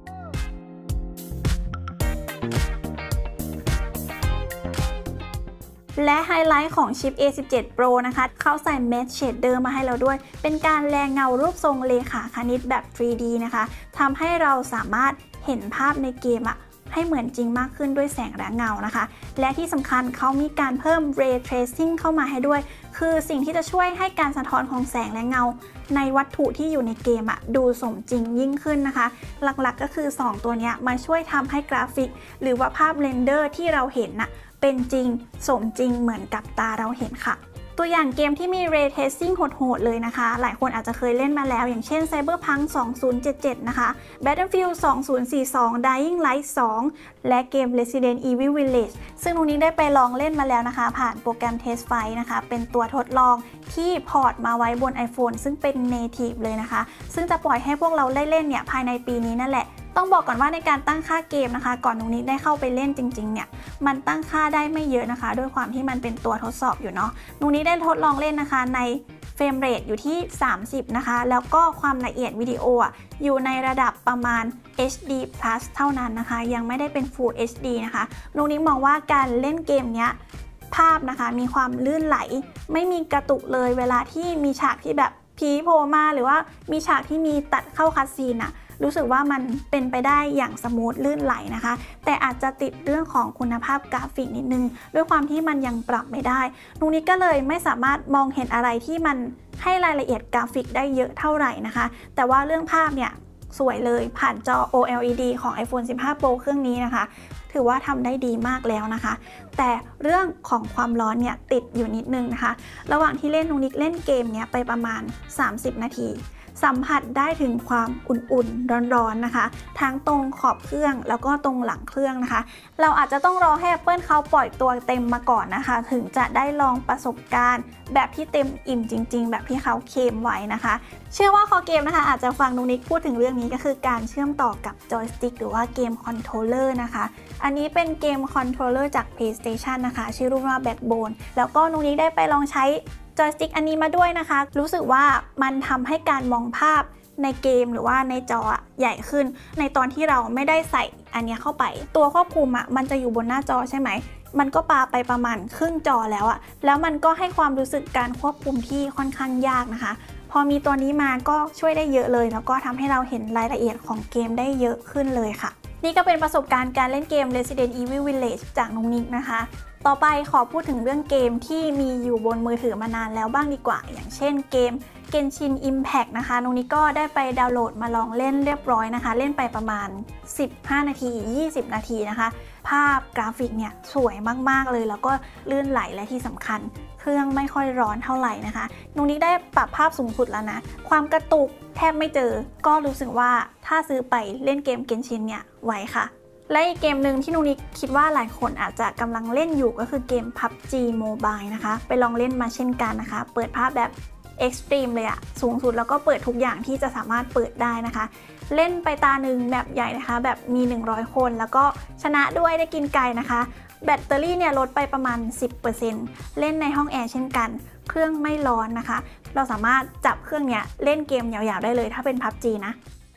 และไฮไลท์ของชิป เอ สิบเจ็ด Pro นะคะเขาใส่ Mesh Shader มาให้เราด้วยเป็นการแรงเงารูปทรงเลขาคณิตแบบ ทรี ดี นะคะทำให้เราสามารถเห็นภาพในเกมอะให้เหมือนจริงมากขึ้นด้วยแสงและเงานะคะและที่สำคัญเขามีการเพิ่ม Ray Tracing เข้ามาให้ด้วยคือสิ่งที่จะช่วยให้การสะท้อนของแสงและเงาในวัตถุที่อยู่ในเกมอะดูสมจริงยิ่งขึ้นนะคะหลักๆก็คือสองตัวนี้มาช่วยทำให้กราฟิกหรือว่าภาพเรนเดอร์ที่เราเห็นน่ะเป็นจริงสมจริงเหมือนกับตาเราเห็นค่ะตัวอย่างเกมที่มี Ray Tracing โหดๆเลยนะคะหลายคนอาจจะเคยเล่นมาแล้วอย่างเช่น Cyberpunk สองพันเจ็ดสิบเจ็ดนะคะ Battlefield สองพันสี่สิบสอง Dying Light สองและเกม Resident Evil Village ซึ่งตรงนี้ได้ไปลองเล่นมาแล้วนะคะผ่านโปรแกรม Test Flight นะคะเป็นตัวทดลองที่พอร์ตมาไว้บน iPhone ซึ่งเป็น Native เลยนะคะซึ่งจะปล่อยให้พวกเราได้เล่นเนี่ยภายในปีนี้นั่นแหละต้องบอกก่อนว่าในการตั้งค่าเกมนะคะก่อนตรงนี้ได้เข้าไปเล่นจริงๆเนี่ยมันตั้งค่าได้ไม่เยอะนะคะด้วยความที่มันเป็นตัวทดสอบอยู่เนาะตรงนี้ได้ทดลองเล่นนะคะในเฟรมเรทอยู่ที่สามสิบนะคะแล้วก็ความละเอียดวิดีโออ่ะอยู่ในระดับประมาณ เอช ดี Plus เท่านั้นนะคะยังไม่ได้เป็น Full เอช ดี นะคะตรงนี้มองว่าการเล่นเกมเนี้ยภาพนะคะมีความลื่นไหลไม่มีกระตุกเลยเวลาที่มีฉากที่แบบผีโผล่มาหรือว่ามีฉากที่มีตัดเข้าคัสซีนอะรู้สึกว่ามันเป็นไปได้อย่างสมูทลื่นไหลนะคะแต่อาจจะติดเรื่องของคุณภาพกราฟิกนิดนึงด้วยความที่มันยังปรับไม่ได้ตรงนี้ก็เลยไม่สามารถมองเห็นอะไรที่มันให้รายละเอียดกราฟิกได้เยอะเท่าไหร่นะคะแต่ว่าเรื่องภาพเนี่ยสวยเลยผ่านจอ โอ แอล อี ดี ของ iPhone สิบห้า Pro เครื่องนี้นะคะถือว่าทำได้ดีมากแล้วนะคะแต่เรื่องของความร้อนเนี่ยติดอยู่นิดนึงนะคะระหว่างที่เล่นนุนิกเล่นเกมเนี้ยไปประมาณสามสิบนาทีสัมผัสได้ถึงความอุ่นๆร้อนๆนะคะทั้งตรงขอบเครื่องแล้วก็ตรงหลังเครื่องนะคะเราอาจจะต้องรอให้ Apple เขาปล่อยตัวเต็มมาก่อนนะคะถึงจะได้ลองประสบการณ์แบบที่เต็มอิ่มจริงๆแบบที่เขาเคลมไว้นะคะเชื่อว่าคอเกมนะคะอาจจะฟังนุนิกพูดถึงเรื่องนี้ก็คือการเชื่อมต่อกับจอยสติ๊กหรือว่าเกมคอนโทรลเลอร์นะคะอันนี้เป็นเกมคอนโทรลเลอร์จาก PlayStation นะคะชื่อรุ่นว่า Backbone แล้วก็นุนิกได้ไปลองใช้จอยสติ๊กอันนี้มาด้วยนะคะรู้สึกว่ามันทำให้การมองภาพในเกมหรือว่าในจอใหญ่ขึ้นในตอนที่เราไม่ได้ใส่อันนี้เข้าไปตัวควบคุมอ่ะมันจะอยู่บนหน้าจอใช่ไหมมันก็ปาไปประมาณครึ่งจอแล้วอ่ะแล้วมันก็ให้ความรู้สึกการควบคุมที่ค่อนข้างยากนะคะพอมีตัวนี้มาก็ช่วยได้เยอะเลยแล้วก็ทำให้เราเห็นรายละเอียดของเกมได้เยอะขึ้นเลยค่ะนี่ก็เป็นประสบการณ์การเล่นเกม Resident Evil Village จากนุนิกนะคะต่อไปขอพูดถึงเรื่องเกมที่มีอยู่บนมือถือมานานแล้วบ้างดีกว่าอย่างเช่นเกม Genshin Impact นะคะนุนิกก็ได้ไปดาวน์โหลดมาลองเล่นเรียบร้อยนะคะเล่นไปประมาณสิบห้านาทียี่สิบนาทีนะคะภาพกราฟิกเนี่ยสวยมากๆเลยแล้วก็ลื่นไหลและที่สำคัญเครื่องไม่ค่อยร้อนเท่าไหร่นะคะนุนิกได้ปรับภาพสูงสุดแล้วนะความกระตุกแทบไม่เจอก็รู้สึกว่าถ้าซื้อไปเล่นเกม Genshin เนี่ยไหวค่ะและอีกเกมหนึ่งที่นุนิกคิดว่าหลายคนอาจจะกำลังเล่นอยู่ก็คือเกม พับจี Mobile นะคะไปลองเล่นมาเช่นกันนะคะเปิดภาพแบบ Extreme เลยอะสูงสุดแล้วก็เปิดทุกอย่างที่จะสามารถเปิดได้นะคะเล่นไปตาหนึ่งแบบใหญ่นะคะแบบมีหนึ่งร้อยคนแล้วก็ชนะด้วยได้กินไก่นะคะแบตเตอรี่เนี่ยลดไปประมาณ สิบเปอร์เซ็นต์ เล่นในห้องแอร์เช่นกันเครื่องไม่ร้อนนะคะเราสามารถจับเครื่องเนี้ยเล่นเกมยาวๆได้เลยถ้าเป็น พับจี นะ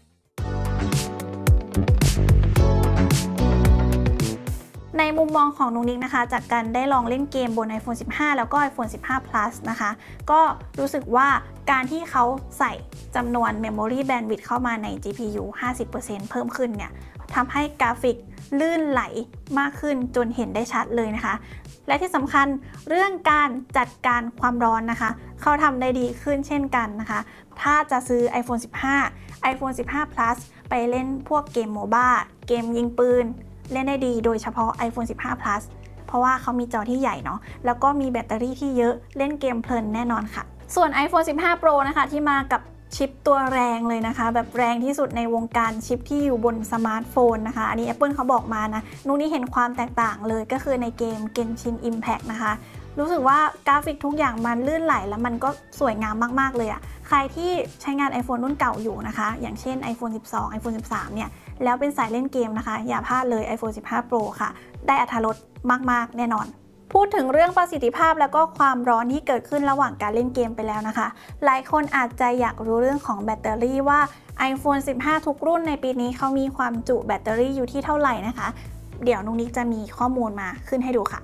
ในมุมมองของนุนิกนะคะจากการได้ลองเล่นเกมบน iPhone สิบห้า แล้วก็ iPhone สิบห้า Plus นะคะก็รู้สึกว่าการที่เขาใส่จำนวน Memory Bandwidth เข้ามาใน จี พี ยู ห้าสิบเปอร์เซ็นต์ เพิ่มขึ้นเนี่ยทำให้กราฟิกลื่นไหลมากขึ้นจนเห็นได้ชัดเลยนะคะและที่สำคัญเรื่องการจัดการความร้อนนะคะเขาทำได้ดีขึ้นเช่นกันนะคะถ้าจะซื้อ iPhone สิบห้า iPhone สิบห้า Plus ไปเล่นพวกเกมโมบ้าเกมยิงปืนเล่นได้ดีโดยเฉพาะ iPhone สิบห้า Plus เพราะว่าเขามีจอที่ใหญ่เนาะแล้วก็มีแบตเตอรี่ที่เยอะเล่นเกมเพลินแน่นอนค่ะส่วน iPhone สิบห้า Pro นะคะที่มากับชิปตัวแรงเลยนะคะแบบแรงที่สุดในวงการชิปที่อยู่บนสมาร์ทโฟนนะคะอันนี้ Apple เขาบอกมานะนุนี่เห็นความแตกต่างเลยก็คือในเกม Genshin Impact นะคะรู้สึกว่ากราฟิกทุกอย่างมันลื่นไหลแล้วมันก็สวยงามมากๆเลยอะใครที่ใช้งาน iPhone รุ่นเก่าอยู่นะคะอย่างเช่น iPhone สิบสอง iPhone สิบสามเนี่ยแล้วเป็นสายเล่นเกมนะคะอย่าพลาดเลย iPhone สิบห้า Pro ค่ะได้อรรถรสมากๆแน่นอนพูดถึงเรื่องประสิทธิภาพแล้วก็ความร้อนที่เกิดขึ้นระหว่างการเล่นเกมไปแล้วนะคะหลายคนอาจจะอยากรู้เรื่องของแบตเตอรี่ว่า ไอโฟน สิบห้า ทุกรุ่นในปีนี้เขามีความจุแบตเตอรี่อยู่ที่เท่าไหร่นะคะเดี๋ยวนุ๊กนิกจะมีข้อมูลมาขึ้นให้ดูค่ะ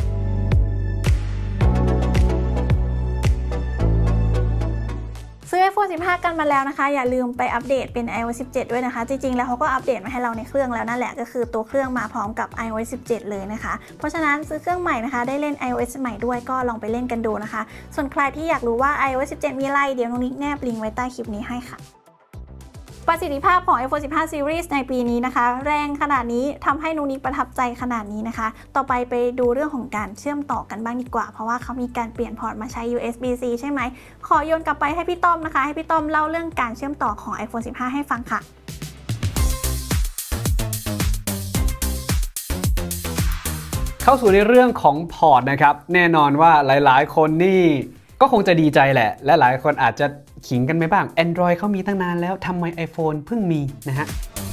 ซื้อ ไอโฟน สิบห้า กันมาแล้วนะคะอย่าลืมไปอัปเดตเป็น ไอ โอ เอส สิบเจ็ด ด้วยนะคะจริงๆแล้วเขาก็อัปเดตมาให้เราในเครื่องแล้วนั่นแหละก็คือตัวเครื่องมาพร้อมกับ ไอ โอ เอส สิบเจ็ด เลยนะคะเพราะฉะนั้นซื้อเครื่องใหม่นะคะได้เล่น ไอ โอ เอส ใหม่ด้วยก็ลองไปเล่นกันดูนะคะส่วนใครที่อยากรู้ว่า ไอ โอ เอส สิบเจ็ด มีอะไรเดี๋ยวนุ๊กนิกแนบลิงก์ไว้ใต้คลิปนี้ให้ค่ะประสิทธิภาพของ ไอโฟน สิบห้า Series ในปีนี้นะคะแรงขนาดนี้ทำให้นุ๊กนิกประทับใจขนาดนี้นะคะต่อไปไปดูเรื่องของการเชื่อมต่อกันบ้างดีกว่าเพราะว่าเขามีการเปลี่ยนพอร์ตมาใช้ ยู เอส บี ซี ใช่ไหมขอโยนกลับไปให้พี่ต้อมนะคะให้พี่ต้อมเล่าเรื่องการเชื่อมต่อของ ไอโฟน สิบห้า ให้ฟังค่ะเข้าสู่ในเรื่องของพอร์ตนะครับแน่นอนว่าหลายๆคนนี่ก็คงจะดีใจแหละและหลายคนอาจจะขิงกันไปบ้าง Android เขามีตั้งนานแล้วทำไม iPhone เพิ่งมีนะฮะ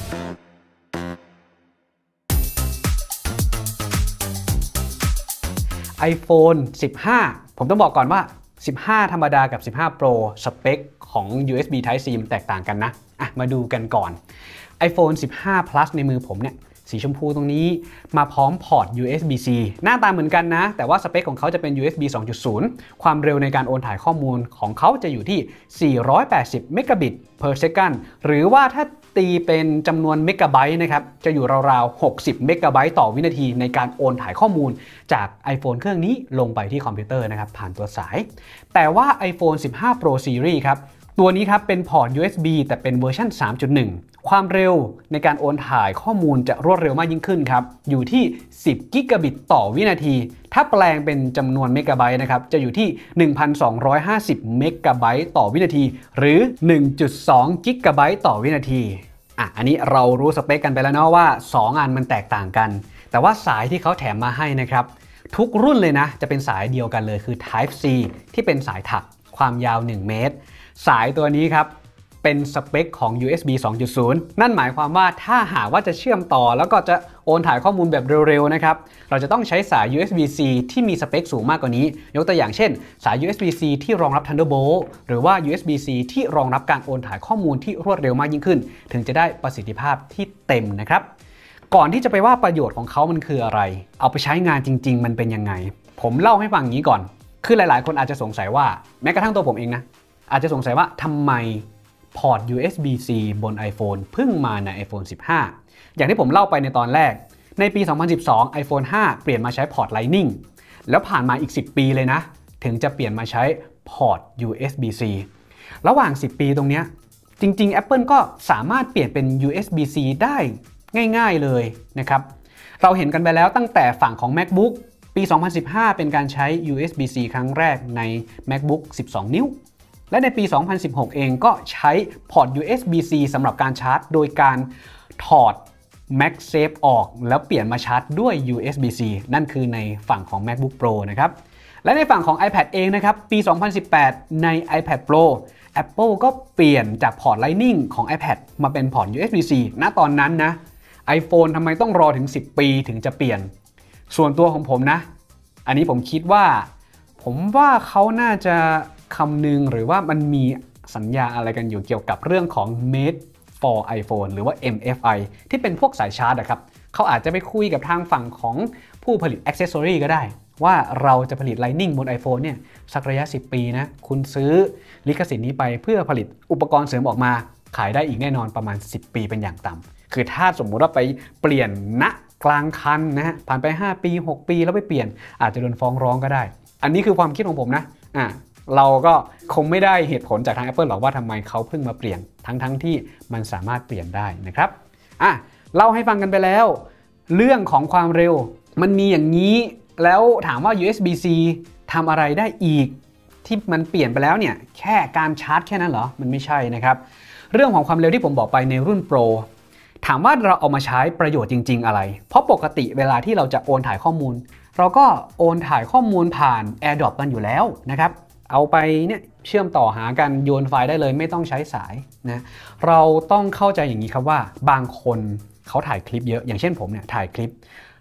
iPhone สิบห้า ผมต้องบอกก่อนว่าสิบห้าธรรมดากับสิบห้า Pro สเปคของ ยู เอส บี Type C มันแตกต่างกันนะอ่ะมาดูกันก่อน iPhone สิบห้า Plus ในมือผมเนี่ยสีชมพูตรงนี้มาพร้อมพอร์ต ยู เอส บี ซี หน้าตาเหมือนกันนะแต่ว่าสเปคของเขาจะเป็น ยู เอส บี สองจุดศูนย์ ความเร็วในการโอนถ่ายข้อมูลของเขาจะอยู่ที่สี่ร้อยแปดสิบเมกะบิต per second หรือว่าถ้าตีเป็นจำนวนเมกะไบต์นะครับจะอยู่ราวๆหกสิบเมกะไบต์ต่อวินาทีในการโอนถ่ายข้อมูลจาก iPhone เครื่องนี้ลงไปที่คอมพิวเตอร์นะครับผ่านตัวสายแต่ว่า iPhone สิบห้า Pro Series ครับตัวนี้ครับเป็นพอร์ต ยู เอส บี แต่เป็นเวอร์ชัน สามจุดหนึ่ง ความเร็วในการโอนถ่ายข้อมูลจะรวดเร็วมากยิ่งขึ้นครับอยู่ที่สิบกิกะบิตต่อวินาทีถ้าแปลงเป็นจำนวนเมกะไบต์นะครับจะอยู่ที่ หนึ่งพันสองร้อยห้าสิบ เมกะไบต์ต่อวินาทีหรือ หนึ่งจุดสอง กิกะไบต์ต่อวินาทีอ่ะอันนี้เรารู้สเปคกันไปแล้วเนาะว่าสองอันมันแตกต่างกันแต่ว่าสายที่เขาแถมมาให้นะครับทุกรุ่นเลยนะจะเป็นสายเดียวกันเลยคือ Type C ที่เป็นสายถักความยาวหนึ่งเมตรสายตัวนี้ครับเป็นสเปคของ ยู เอส บี สองจุดศูนย์ นั่นหมายความว่าถ้าหากว่าจะเชื่อมต่อแล้วก็จะโอนถ่ายข้อมูลแบบเร็วๆนะครับเราจะต้องใช้สาย ยู เอส บี ซี ที่มีสเปคสูงมากกว่านี้ยกตัวอย่างเช่นสาย ยู เอส บี ซี ที่รองรับ Thunderbolt หรือว่า ยู เอส บี ซี ที่รองรับการโอนถ่ายข้อมูลที่รวดเร็วมากยิ่งขึ้นถึงจะได้ประสิทธิภาพที่เต็มนะครับก่อนที่จะไปว่าประโยชน์ของเขามันคืออะไรเอาไปใช้งานจริงๆมันเป็นยังไงผมเล่าให้ฟังอย่างนี้ก่อนคือหลายๆคนอาจจะสงสัยว่าแม้กระทั่งตัวผมเองนะอาจจะสงสัยว่าทำไมพอร์ต ยู เอส บี ซี บน iPhone เพิ่งมาใน iPhone สิบห้า อย่างที่ผมเล่าไปในตอนแรกในปี สองพันสิบสอง iPhone ห้า เปลี่ยนมาใช้พอร์ต Lightning แล้วผ่านมาอีกสิบปีเลยนะถึงจะเปลี่ยนมาใช้พอร์ต ยู เอส บี ซี ระหว่างสิบปีตรงนี้จริงๆ Apple ก็สามารถเปลี่ยนเป็น ยู เอส บี ซี ได้ง่ายๆเลยนะครับเราเห็นกันไปแล้วตั้งแต่ฝั่งของ MacBook ปี สองพันสิบห้า เป็นการใช้ ยู เอส บี ซี ครั้งแรกใน MacBook สิบสอง นิ้วและในปี สองพันสิบหก เองก็ใช้พอร์ต ยู เอส บี ซี สำหรับการชาร์จโดยการถอด MagSafe ออกแล้วเปลี่ยนมาชาร์จด้วย ยู เอส บี ซี นั่นคือในฝั่งของ MacBook Pro นะครับและในฝั่งของ iPad เองนะครับปี สองพันสิบแปด ใน iPad Pro Apple ก็เปลี่ยนจากพอร์ต Lightning ของ iPad มาเป็นพอร์ต ยู เอส บี ซี ณตอนนั้นนะ iPhone ทำไมต้องรอถึงสิบปีถึงจะเปลี่ยนส่วนตัวของผมนะอันนี้ผมคิดว่าผมว่าเขาน่าจะคำนึงหรือว่ามันมีสัญญาอะไรกันอยู่เกี่ยวกับเรื่องของ Made for iPhone หรือว่า เอ็ม เอฟ ไอ ที่เป็นพวกสายชาร์จนะครับเขาอาจจะไปคุยกับทางฝั่งของผู้ผลิต Accessory ก็ได้ว่าเราจะผลิต Lightning บน iPhone เนี่ยสักระยะสิบปีนะคุณซื้อลิขสิทธิ์นี้ไปเพื่อผลิตอุปกรณ์เสริมออกมาขายได้อีกแน่นอนประมาณสิบปีเป็นอย่างต่ำคือถ้าสมมุติว่าไปเปลี่ยนณกลางคันนะฮะผ่านไปห้าปีหกปีแล้วไปเปลี่ยนอาจจะโดนฟ้องร้องก็ได้อันนี้คือความคิดของผมนะอ่ะเราก็คงไม่ได้เหตุผลจากทาง Apple หรอกว่าทำไมเขาเพิ่งมาเปลี่ยนทั้งๆ ท, ที่มันสามารถเปลี่ยนได้นะครับอ่ะเล่าให้ฟังกันไปแล้วเรื่องของความเร็วมันมีอย่างนี้แล้วถามว่า ยู เอส บี ซี ทำอะไรได้อีกที่มันเปลี่ยนไปแล้วเนี่ยแค่การชาร์จแค่นั้นเหรอมันไม่ใช่นะครับเรื่องของความเร็วที่ผมบอกไปในรุ่น Pro ถามว่าเราเอามาใช้ประโยชน์จริงๆอะไรเพราะปกติเวลาที่เราจะโอนถ่ายข้อมูลเราก็โอนถ่ายข้อมูลผ่าน AirDrop กันอยู่แล้วนะครับเอาไปเนี่ยเชื่อมต่อหากันโยนไฟล์ได้เลยไม่ต้องใช้สายนะเราต้องเข้าใจอย่างนี้ครับว่าบางคนเขาถ่ายคลิปเยอะอย่างเช่นผมเนี่ยถ่ายคลิป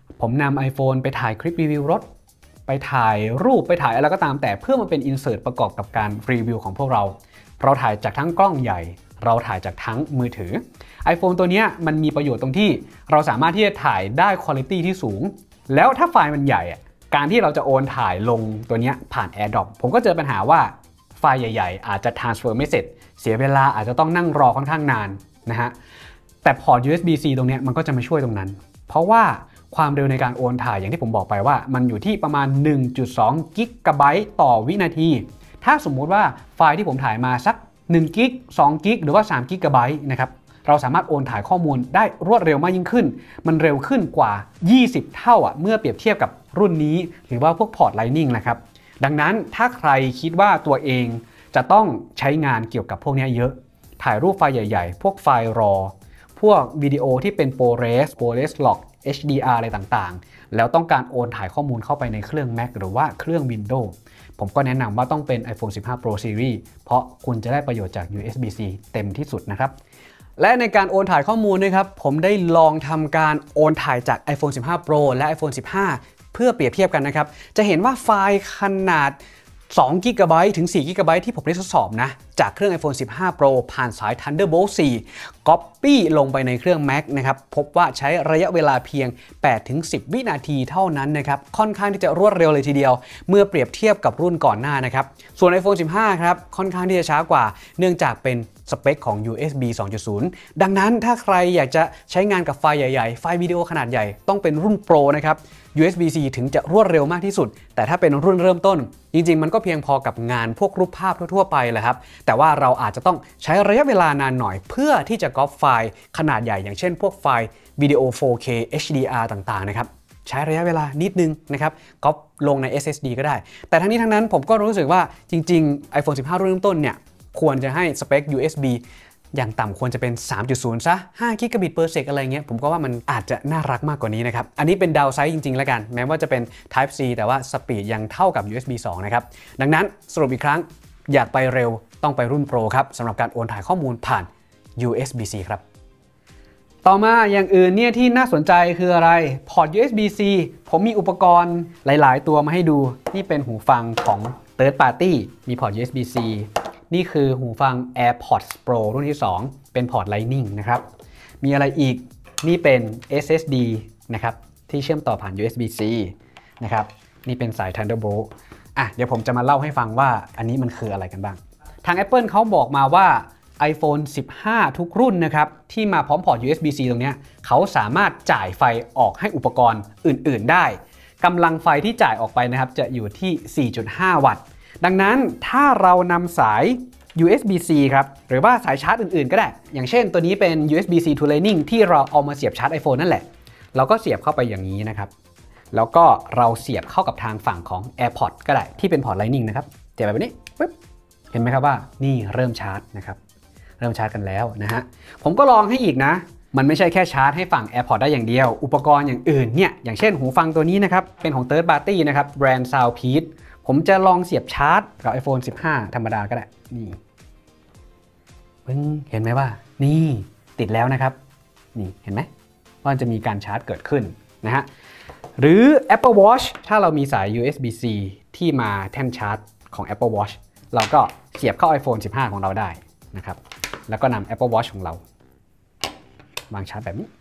ผมนำ iPhone ไปถ่ายคลิปรีวิวรถไปถ่ายรูปไปถ่ายอะไรก็ตามแต่เพื่อมาเป็นอินเสิร์ตประกอบกับการรีวิวของพวกเราเราถ่ายจากทั้งกล้องใหญ่เราถ่ายจากทั้งมือถือ iPhone ตัวนี้มันมีประโยชน์ตรงที่เราสามารถที่จะถ่ายได้คุณภาพที่สูงแล้วถ้าไฟล์มันใหญ่การที่เราจะโอนถ่ายลงตัวนี้ผ่าน AirDrop ผมก็เจอปัญหาว่าไฟล์ใหญ่ๆอาจจะ transfer ไม่เสร็จเสียเวลาอาจจะต้องนั่งรอค่อนข้างนานนะฮะแต่พอร์ต ยู เอส บี ซี ตรงนี้มันก็จะมาช่วยตรงนั้นเพราะว่าความเร็วในการโอนถ่ายอย่างที่ผมบอกไปว่ามันอยู่ที่ประมาณ หนึ่งจุดสอง กิกะไบต์ต่อวินาทีถ้าสมมุติว่าไฟล์ที่ผมถ่ายมาสักหนึ่งกิกสองกิกหรือว่าสามกิกะไบต์นะครับเราสามารถโอนถ่ายข้อมูลได้รวดเร็วมากยิ่งขึ้นมันเร็วขึ้นกว่ายี่สิบเท่าอ่ะเมื่อเปรียบเทียบกับรุ่นนี้หรือว่าพวกพอร์ต Lightning นะครับดังนั้นถ้าใครคิดว่าตัวเองจะต้องใช้งานเกี่ยวกับพวกนี้เยอะถ่ายรูปไฟล์ใหญ่ๆพวกไฟล์ รอ พวกวิดีโอที่เป็น ProRes ProRes Log เอช ดี อาร์ อะไรต่างๆแล้วต้องการโอนถ่ายข้อมูลเข้าไปในเครื่อง Mac หรือว่าเครื่อง Windows ผมก็แนะนำว่าต้องเป็น iPhone สิบห้า Pro Series เพราะคุณจะได้ประโยชน์จาก ยู เอส บี ซี เต็มที่สุดนะครับและในการโอนถ่ายข้อมูลนะครับผมได้ลองทำการโอนถ่ายจาก iPhone สิบห้า Pro และ iPhone สิบห้า เพื่อเปรียบเทียบกันนะครับจะเห็นว่าไฟล์ขนาดสองกิกะไบต์ถึงสี่กิกะไบต์ที่ผมได้ทดสอบนะจากเครื่อง iPhone สิบห้า Pro ผ่านสาย Thunderbolt โฟร์ Copy ลงไปในเครื่อง Mac นะครับพบว่าใช้ระยะเวลาเพียง แปดถึงสิบ วินาทีเท่านั้นนะครับค่อนข้างที่จะรวดเร็วเลยทีเดียวเมื่อเปรียบเทียบกับรุ่นก่อนหน้านะครับส่วน iPhone สิบห้า ครับค่อนข้างที่จะช้ากว่าเนื่องจากเป็นสเปคของ ยู เอส บี สองจุดศูนย์ ดังนั้นถ้าใครอยากจะใช้งานกับไฟล์ใหญ่ๆไฟล์วิดีโอขนาดใหญ่ต้องเป็นรุ่น Pro นะครับ ยู เอส บี ซี ถึงจะรวดเร็วมากที่สุดแต่ถ้าเป็นรุ่นเริ่มต้นจริงๆมันก็เพียงพอกับงานพวกรูปภาพทั่วๆไปแหละครับแต่ว่าเราอาจจะต้องใช้ระยะเวลานานหน่อยเพื่อที่จะก๊อปไฟล์ขนาดใหญ่อย่างเช่นพวกไฟล์วิดีโอ โฟร์เค เอช ดี อาร์ ต่างๆนะครับใช้ระยะเวลานิดนึงนะครับก๊อปลงใน เอส เอส ดี ก็ได้แต่ทั้งนี้ทั้งนั้นผมก็รู้สึกว่าจริงๆ iPhone สิบห้า รุ่นเริ่มต้นเนี่ยควรจะให้สเปค ยู เอส บี อย่างต่ำควรจะเป็น สามจุดศูนย์ ซะห้ากิกะบิตเปอร์เซกอะไรเงี้ยผมก็ว่ามันอาจจะน่ารักมากกว่านี้นะครับอันนี้เป็นดาวไซด์จริงๆแล้วกันแม้ว่าจะเป็น Type C แต่ว่าสปีดยังเท่ากับ ยู เอส บี สอง นะครับดังนั้นสรุปอีกครั้งอยากไปเร็วต้องไปรุ่น Pro ครับสำหรับการโอนถ่ายข้อมูลผ่าน ยู เอส บี ซี ครับต่อมาอย่างอื่นเนี่ยที่น่าสนใจคืออะไรพอร์ต ยู เอส บี ซี ผมมีอุปกรณ์หลายๆตัวมาให้ดูนี่เป็นหูฟังของ Third Party มีพอร์ต ยู เอส บี ซี นี่คือหูฟัง AirPods Pro รุ่นที่สองเป็นพอร์ต Lightning นะครับมีอะไรอีกนี่เป็น เอส เอส ดี นะครับที่เชื่อมต่อผ่าน ยู เอส บี ซี นะครับนี่เป็นสาย Thunderbolt อ่ะเดี๋ยวผมจะมาเล่าให้ฟังว่าอันนี้มันคืออะไรกันบ้างทาง Apple เขาบอกมาว่า iPhone สิบห้า ทุกรุ่นนะครับที่มาพร้อมพอร์ต ยู เอส บี ซี ตรงนี้เขาสามารถจ่ายไฟออกให้อุปกรณ์อื่นๆได้กำลังไฟที่จ่ายออกไปนะครับจะอยู่ที่ สี่จุดห้า วัตต์ดังนั้นถ้าเรานำสาย ยู เอส บี ซี ครับหรือว่าสายชาร์จอื่นๆก็ได้อย่างเช่นตัวนี้เป็น ยู เอส บี ซี to Lightning ที่เราเอามาเสียบชาร์จ iPhone นั่นแหละเราก็เสียบเข้าไปอย่างนี้นะครับแล้วก็เราเสียบเข้ากับทางฝั่งของ AirPods ก็ได้ที่เป็นพอร์ต Lightning นะครับเสียบแบบนี้ปึ๊บเห็นไหมครับว่านี่เริ่มชาร์จนะครับเริ่มชาร์จกันแล้วนะฮะผมก็ลองให้อีกนะมันไม่ใช่แค่ชาร์จให้ฝั่ง AirPods ได้อย่างเดียวอุปกรณ์อย่างอื่นเนี่ยอย่างเช่นหูฟังตัวนี้นะครับเป็นของ Third Party นะครับแบรนด์ Soundpeace ผมจะลองเสียบชาร์จกับ iPhone สิบห้า ธรรมดาก็ได้นี่เพิ่งเห็นไหมว่านี่ติดแล้วนะครับนี่เห็นไหมว่าจะมีการชาร์จเกิดขึ้นนะฮะหรือ Apple Watch ถ้าเรามีสาย ยู เอส บี ซี ที่มาแท่นชาร์จของ Apple Watch เราก็เสียบเข้า iPhone สิบห้า ของเราได้นะครับแล้วก็นำ Apple Watch ของเราวางชาร์จแบบนี้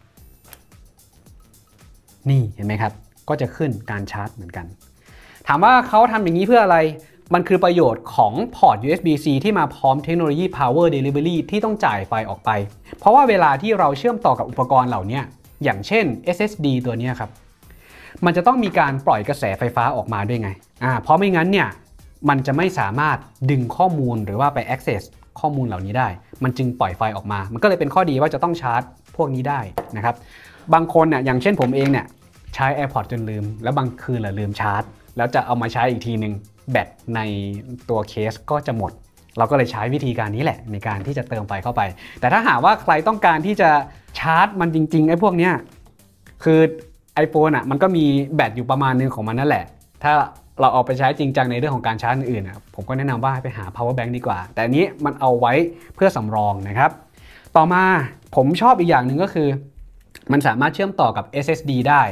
นี่เห็นไหมครับก็จะขึ้นการชาร์จเหมือนกันถามว่าเขาทำอย่างนี้เพื่ออะไรมันคือประโยชน์ของพอร์ต ยู เอส บี ซี ที่มาพร้อมเทคโนโลยี Power Delivery ที่ต้องจ่ายไฟออกไปเพราะว่าเวลาที่เราเชื่อมต่อกับอุปกรณ์เหล่านี้อย่างเช่น เอส เอส ดี ตัวนี้ครับมันจะต้องมีการปล่อยกระแสไฟฟ้าออกมาด้วยไงอ่าเพราะไม่งั้นเนี่ยมันจะไม่สามารถดึงข้อมูลหรือว่าไป access ข้อมูลเหล่านี้ได้มันจึงปล่อยไฟออกมามันก็เลยเป็นข้อดีว่าจะต้องชาร์จพวกนี้ได้นะครับบางคนเนี่ยอย่างเช่นผมเองเนี่ยใช้ AirPods จนลืมแล้วบางคืนแหละลืมชาร์จแล้วจะเอามาใช้อีกทีนึงแบตในตัวเคสก็จะหมดเราก็เลยใช้วิธีการนี้แหละในการที่จะเติมไฟเข้าไปแต่ถ้าหากว่าใครต้องการที่จะชาร์จมันจริงๆไอ้พวกเนี้ยคือ iPhone อ่ะมันก็มีแบตอยู่ประมาณนึงของมันนั่นแหละถ้าเราเอาไปใช้จริงจังในเรื่องของการชาร์จอื่นอ่ะผมก็แนะนำว่าให้ไปหา power bank ดีกว่าแต่อันนี้มันเอาไว้เพื่อสำรองนะครับต่อมาผมชอบอีกอย่างหนึ่งก็คือมันสามารถเชื่อมต่อกับ เอส เอส ดี ได้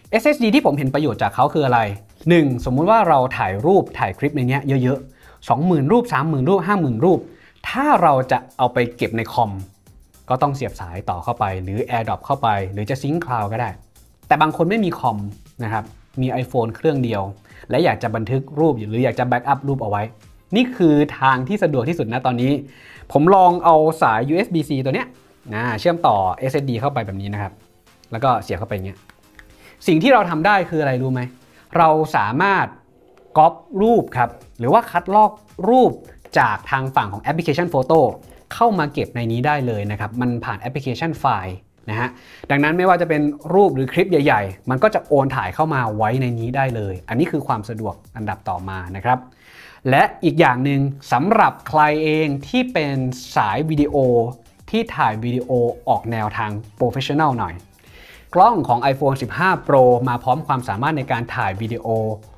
เอส เอส ดี ที่ผมเห็นประโยชน์จากเขาคืออะไร หนึ่ง สมมุติว่าเราถ่ายรูปถ่ายคลิปในนี้เยอะๆ สองหมื่น รูป สามหมื่น รูป ห้าหมื่น รูปถ้าเราจะเอาไปเก็บในคอมก็ต้องเสียบสายต่อเข้าไปหรือ AirDrop เข้าไปหรือจะซิงค์คลาวด์ก็ได้แต่บางคนไม่มีคอมนะครับมี iPhone เครื่องเดียวและอยากจะบันทึกรูปหรืออยากจะแบ็กอัพรูปเอาไว้นี่คือทางที่สะดวกที่สุดนะตอนนี้ผมลองเอาสาย ยู เอส บี ซี ตัวเนี้ยนะเชื่อมต่อ เอส เอส ดี เข้าไปแบบนี้นะครับแล้วก็เสียบเข้าไปอย่างเงี้ยสิ่งที่เราทำได้คืออะไรรู้ไหมเราสามารถก๊อปรูปครับหรือว่าคัดลอกรูปจากทางฝั่งของแอปพลิเคชันโฟโต้เข้ามาเก็บในนี้ได้เลยนะครับมันผ่านแอปพลิเคชันไฟล์นะฮะดังนั้นไม่ว่าจะเป็นรูปหรือคลิปใหญ่ๆมันก็จะโอนถ่ายเข้ามาไว้ในนี้ได้เลยอันนี้คือความสะดวกอันดับต่อมานะครับและอีกอย่างหนึ่งสำหรับใครเองที่เป็นสายวิดีโอที่ถ่ายวิดีโอออกแนวทางโปรเฟชชั่นแนลหน่อยกล้องของ iPhone สิบห้า Pro มาพร้อมความสามารถในการถ่ายวิดีโอ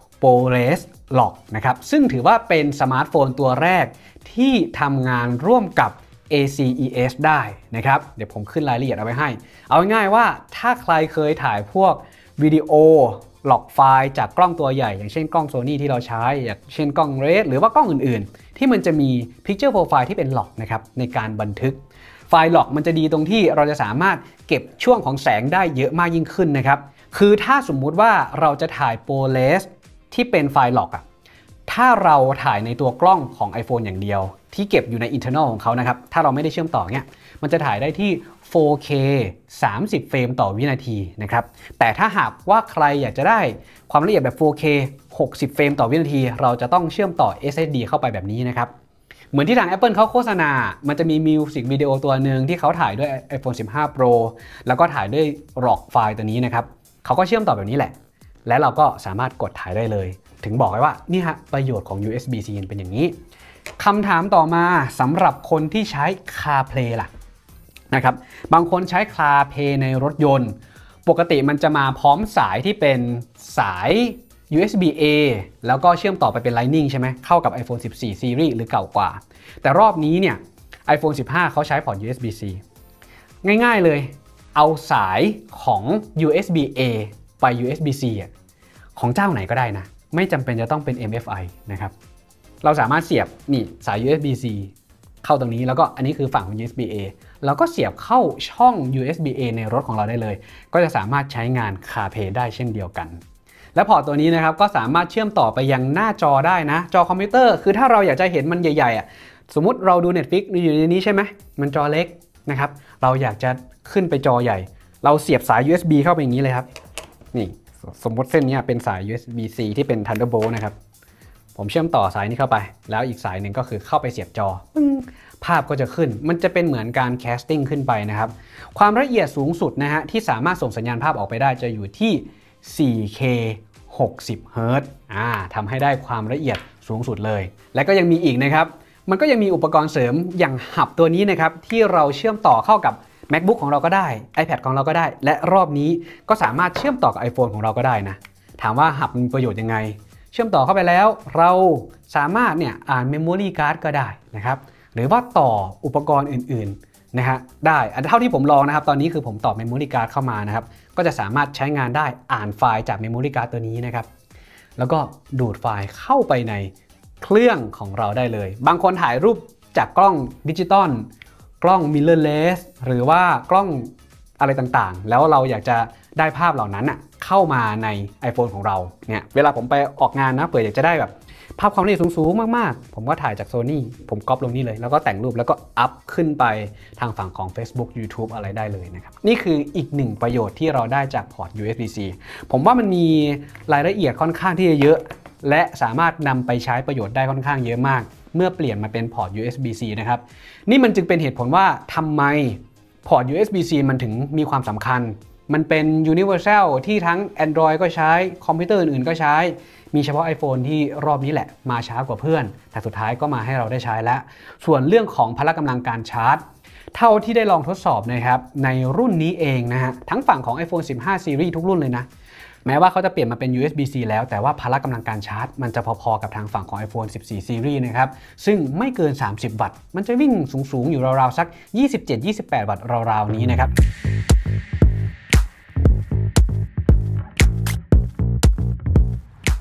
ProRes Log นะครับซึ่งถือว่าเป็นสมาร์ทโฟนตัวแรกที่ทำงานร่วมกับ เอ ซี อี เอส ได้นะครับเดี๋ยวผมขึ้นรายละเอียดเอาไว้ให้เอาง่ายๆว่าถ้าใครเคยถ่ายพวกวิดีโอหลอกไฟล์จากกล้องตัวใหญ่อย่างเช่นกล้อง Sony ที่เราใช้อย่างเช่นกล้อง Red หรือว่ากล้องอื่นๆที่มันจะมี Picture Profile ที่เป็นหลอกนะครับในการบันทึกไฟล์หลอกมันจะดีตรงที่เราจะสามารถเก็บช่วงของแสงได้เยอะมากยิ่งขึ้นนะครับคือถ้าสมมุติว่าเราจะถ่าย ProRes ที่เป็นไฟล์หลอกอะถ้าเราถ่ายในตัวกล้องของ iPhone อย่างเดียวที่เก็บอยู่ใน internal ของเขานะครับถ้าเราไม่ได้เชื่อมต่อเนี่ยมันจะถ่ายได้ที่ โฟร์เค สามสิบ เฟรมต่อวินาทีนะครับแต่ถ้าหากว่าใครอยากจะได้ความละเอียดแบบ โฟร์เค หกสิบ เฟรมต่อวินาทีเราจะต้องเชื่อมต่อ เอส เอส ดี เข้าไปแบบนี้นะครับเหมือนที่ทาง Apple เขาโฆษณามันจะมีมิวสิกวิดีโอตัวหนึ่งที่เขาถ่ายด้วย iPhone สิบห้า Pro แล้วก็ถ่ายด้วย ร็อก ไฟล์ตัวนี้นะครับเขาก็เชื่อมต่อแบบนี้แหละและเราก็สามารถกดถ่ายได้เลยถึงบอกไว้ว่านี่ฮะประโยชน์ของ ยู เอส บี ซี เป็นอย่างนี้คำถามต่อมาสำหรับคนที่ใช้ CarPlay ล่ะนะครับบางคนใช้ CarPlay ในรถยนต์ปกติมันจะมาพร้อมสายที่เป็นสาย ยู เอส บี เอ แล้วก็เชื่อมต่อไปเป็น Lightning ใช่ไหมเข้ากับ iPhone สิบสี่ Series หรือเก่ากว่าแต่รอบนี้เนี่ย iPhone สิบห้า เขาใช้พอร์ต ยู เอส บี ซี ง่ายๆเลยเอาสายของ ยู เอส บี เอ ไป ยู เอส บี ซี ของเจ้าไหนก็ได้นะไม่จำเป็นจะต้องเป็น เอ็ม เอฟ ไอ นะครับเราสามารถเสียบนี่สาย ยู เอส บี ซี เข้าตรงนี้แล้วก็อันนี้คือฝั่งของ ยู เอส บี เอ แล้วก็เสียบเข้าช่อง ยู เอส บี เอ ในรถของเราได้เลยก็จะสามารถใช้งาน CarPlay ได้เช่นเดียวกันและพอร์ตตัวนี้นะครับก็สามารถเชื่อมต่อไปยังหน้าจอได้นะจอคอมพิวเตอร์คือถ้าเราอยากจะเห็นมันใหญ่ๆอ่ะสมมุติเราดู Netflix อยู่ในนี้ใช่ไหมมันจอเล็กนะครับเราอยากจะขึ้นไปจอใหญ่เราเสียบสาย ยู เอส บี เข้าไปอย่างนี้เลยครับนี่สมมติเส้นนี้เป็นสาย ยู เอส บี ซี ที่เป็น Thunderbolt นะครับผมเชื่อมต่อสายนี้เข้าไปแล้วอีกสายหนึ่งก็คือเข้าไปเสียบจอภาพก็จะขึ้นมันจะเป็นเหมือนการแคสติ้งขึ้นไปนะครับความละเอียดสูงสุดนะฮะที่สามารถส่งสัญญาณภาพออกไปได้จะอยู่ที่ โฟร์เค หกสิบ เฮิร์ตซ์อ่าทำให้ได้ความละเอียดสูงสุดเลยและก็ยังมีอีกนะครับมันก็ยังมีอุปกรณ์เสริมอย่างหับตัวนี้นะครับที่เราเชื่อมต่อเข้ากับ MacBook ของเราก็ได้ iPad ของเราก็ได้และรอบนี้ก็สามารถเชื่อมต่อกับ iPhone ของเราก็ได้นะถามว่าหับมีประโยชน์ยังไงเชื่อมต่อเข้าไปแล้วเราสามารถเนี่ยอ่าน Memory Card ก็ได้นะครับหรือว่าต่ออุปกรณ์อื่นๆนะฮะได้เท่าที่ผมลองนะครับตอนนี้คือผมต่อ Memory Card เข้ามานะครับก็จะสามารถใช้งานได้อ่านไฟล์จาก Memory Card ตัวนี้นะครับแล้วก็ดูดไฟล์เข้าไปในเครื่องของเราได้เลยบางคนถ่ายรูปจากกล้องดิจิตอลกล้อง mirrorless หรือว่ากล้องอะไรต่างๆแล้วเราอยากจะได้ภาพเหล่านั้นอ่ะเข้ามาใน iPhone ของเราเนี่ยเวลาผมไปออกงานนะเผื่ออยากจะได้แบบภาพความละเอียดสูงๆมากๆผมก็ถ่ายจาก Sony ผมก๊อปลงนี่เลยแล้วก็แต่งรูปแล้วก็อัพขึ้นไปทางฝั่งของ Facebook YouTube อะไรได้เลยนะครับนี่คืออีกหนึ่งประโยชน์ที่เราได้จากพอร์ต ยู เอส บี ซี ผมว่ามันมีรายละเอียดค่อนข้างที่จะเยอะและสามารถนำไปใช้ประโยชน์ได้ค่อนข้างเยอะมากเมื่อเปลี่ยนมาเป็นพอร์ต ยู เอส บี ซี นะครับนี่มันจึงเป็นเหตุผลว่าทำไมพอร์ต ยู เอส บี ซี มันถึงมีความสำคัญมันเป็น universal ที่ทั้ง Android ก็ใช้คอมพิวเตอร์อื่นๆก็ใช้มีเฉพาะ iPhone ที่รอบนี้แหละมาช้ากว่าเพื่อนแต่สุดท้ายก็มาให้เราได้ใช้แล้วส่วนเรื่องของพละกำลังการชาร์จเท่าที่ได้ลองทดสอบนะครับในรุ่นนี้เองนะฮะทั้งฝั่งของ iPhone สิบห้า Series ทุกรุ่นเลยนะแม้ว่าเขาจะเปลี่ยนมาเป็น ยู เอส บี ซี แล้วแต่ว่าพละกำลังการชาร์จมันจะพอๆกับทางฝั่งของ iPhone สิบสี่ Series นะครับซึ่งไม่เกินสามสิบวัตต์มันจะวิ่งสูงๆอยู่ราวๆสัก ยี่สิบเจ็ด ยี่สิบแปด วัตต์ราวๆนี้นะครับ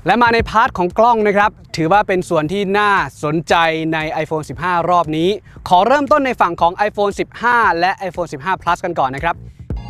และมาในพาร์ทของกล้องนะครับถือว่าเป็นส่วนที่น่าสนใจใน iPhone สิบห้า รอบนี้ขอเริ่มต้นในฝั่งของ iPhone สิบห้า และ iPhone สิบห้า Plus กันก่อนนะครับ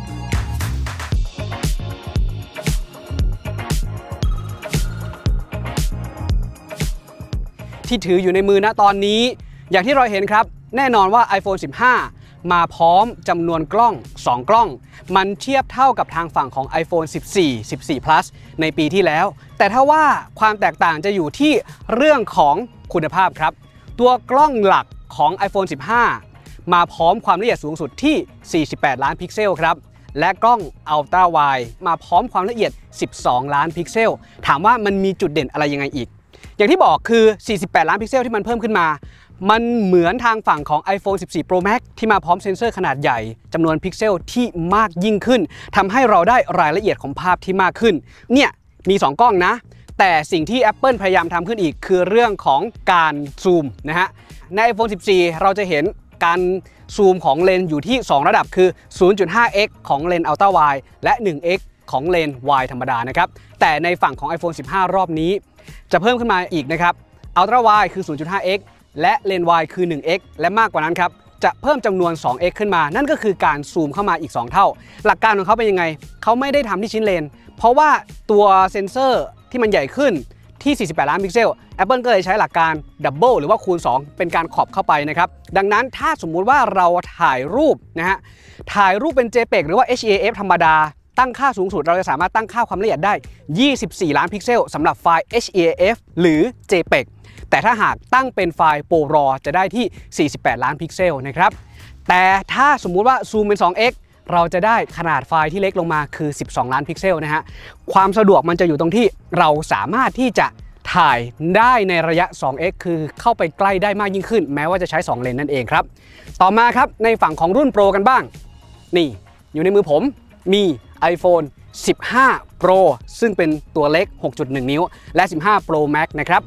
ที่ถืออยู่ในมือณตอนนี้อย่างที่เราเห็นครับแน่นอนว่า iPhone สิบห้า มาพร้อมจำนวนกล้องสองกล้องมันเทียบเท่ากับทางฝั่งของ iPhone สิบสี่ สิบสี่ Plus ในปีที่แล้วแต่ถ้าว่าความแตกต่างจะอยู่ที่เรื่องของคุณภาพครับตัวกล้องหลักของ iPhone สิบห้า มาพร้อมความละเอียดสูงสุดที่สี่สิบแปดล้านพิกเซลครับและกล้อง Ultra Wide มาพร้อมความละเอียดสิบสองล้านพิกเซลถามว่ามันมีจุดเด่นอะไรยังไงอีกอย่างที่บอกคือสี่สิบแปดล้านพิกเซลที่มันเพิ่มขึ้นมามันเหมือนทางฝั่งของ iPhone สิบสี่ Pro Max ที่มาพร้อมเซ็นเซอร์ขนาดใหญ่จำนวนพิกเซลที่มากยิ่งขึ้นทำให้เราได้รายละเอียดของภาพที่มากขึ้นเนี่ยมีสองกล้องนะแต่สิ่งที่ Apple พยายามทำขึ้นอีกคือเรื่องของการซูมนะฮะใน iPhone สิบสี่ เราจะเห็นการซูมของเลนส์อยู่ที่สองระดับคือ ศูนย์จุดห้าเอ็กซ์ ของเลนส์ Ultra Wide และ หนึ่งเอ็กซ์ ของเลนส์ Wide ธรรมดานะครับแต่ในฝั่งของ iPhone สิบห้า รอบนี้จะเพิ่มขึ้นมาอีกนะครับ Ultra Wide คือ ศูนย์จุดห้าเอ็กซ์ และเลนส์ Wide คือ หนึ่งเอ็กซ์ และมากกว่านั้นครับจะเพิ่มจำนวน สองเอ็กซ์ ขึ้นมานั่นก็คือการซูมเข้ามาอีกสองเท่าหลักการของเขาเป็นยังไงเขาไม่ได้ทำที่ชิ้นเลนเพราะว่าตัวเซ็นเซอร์ที่มันใหญ่ขึ้นที่สี่สิบแปดล้านพิกเซล Apple ก็เลยใช้หลักการดับเบิลหรือว่าคูณสองเป็นการขอบเข้าไปนะครับดังนั้นถ้าสมมุติว่าเราถ่ายรูปนะฮะถ่ายรูปเป็น เจ พี อี จี หรือว่า เอช อี เอ เอฟ ธรรมดาตั้งค่าสูงสุดเราจะสามารถตั้งค่าความละเอียดได้ยี่สิบสี่ล้านพิกเซลสำหรับไฟล์ เอช อี เอ เอฟ หรือ เจ พี อี จี แต่ถ้าหากตั้งเป็นไฟล์ Pro RAW จะได้ที่สี่สิบแปดล้านพิกเซลนะครับแต่ถ้าสมมุติว่าซูมเป็น สองเอ็กซ์ เราจะได้ขนาดไฟล์ที่เล็กลงมาคือสิบสองล้านพิกเซลนะฮะความสะดวกมันจะอยู่ตรงที่เราสามารถที่จะถ่ายได้ในระยะ สองเอ็กซ์ คือเข้าไปใกล้ได้มากยิ่งขึ้นแม้ว่าจะใช้สองเลนส์นั่นเองครับต่อมาครับในฝั่งของรุ่น Pro กันบ้างนี่อยู่ในมือผมมี iPhone สิบห้า Pro ซึ่งเป็นตัวเล็ก หกจุดหนึ่ง นิ้วและ สิบห้า Pro Max นะครับ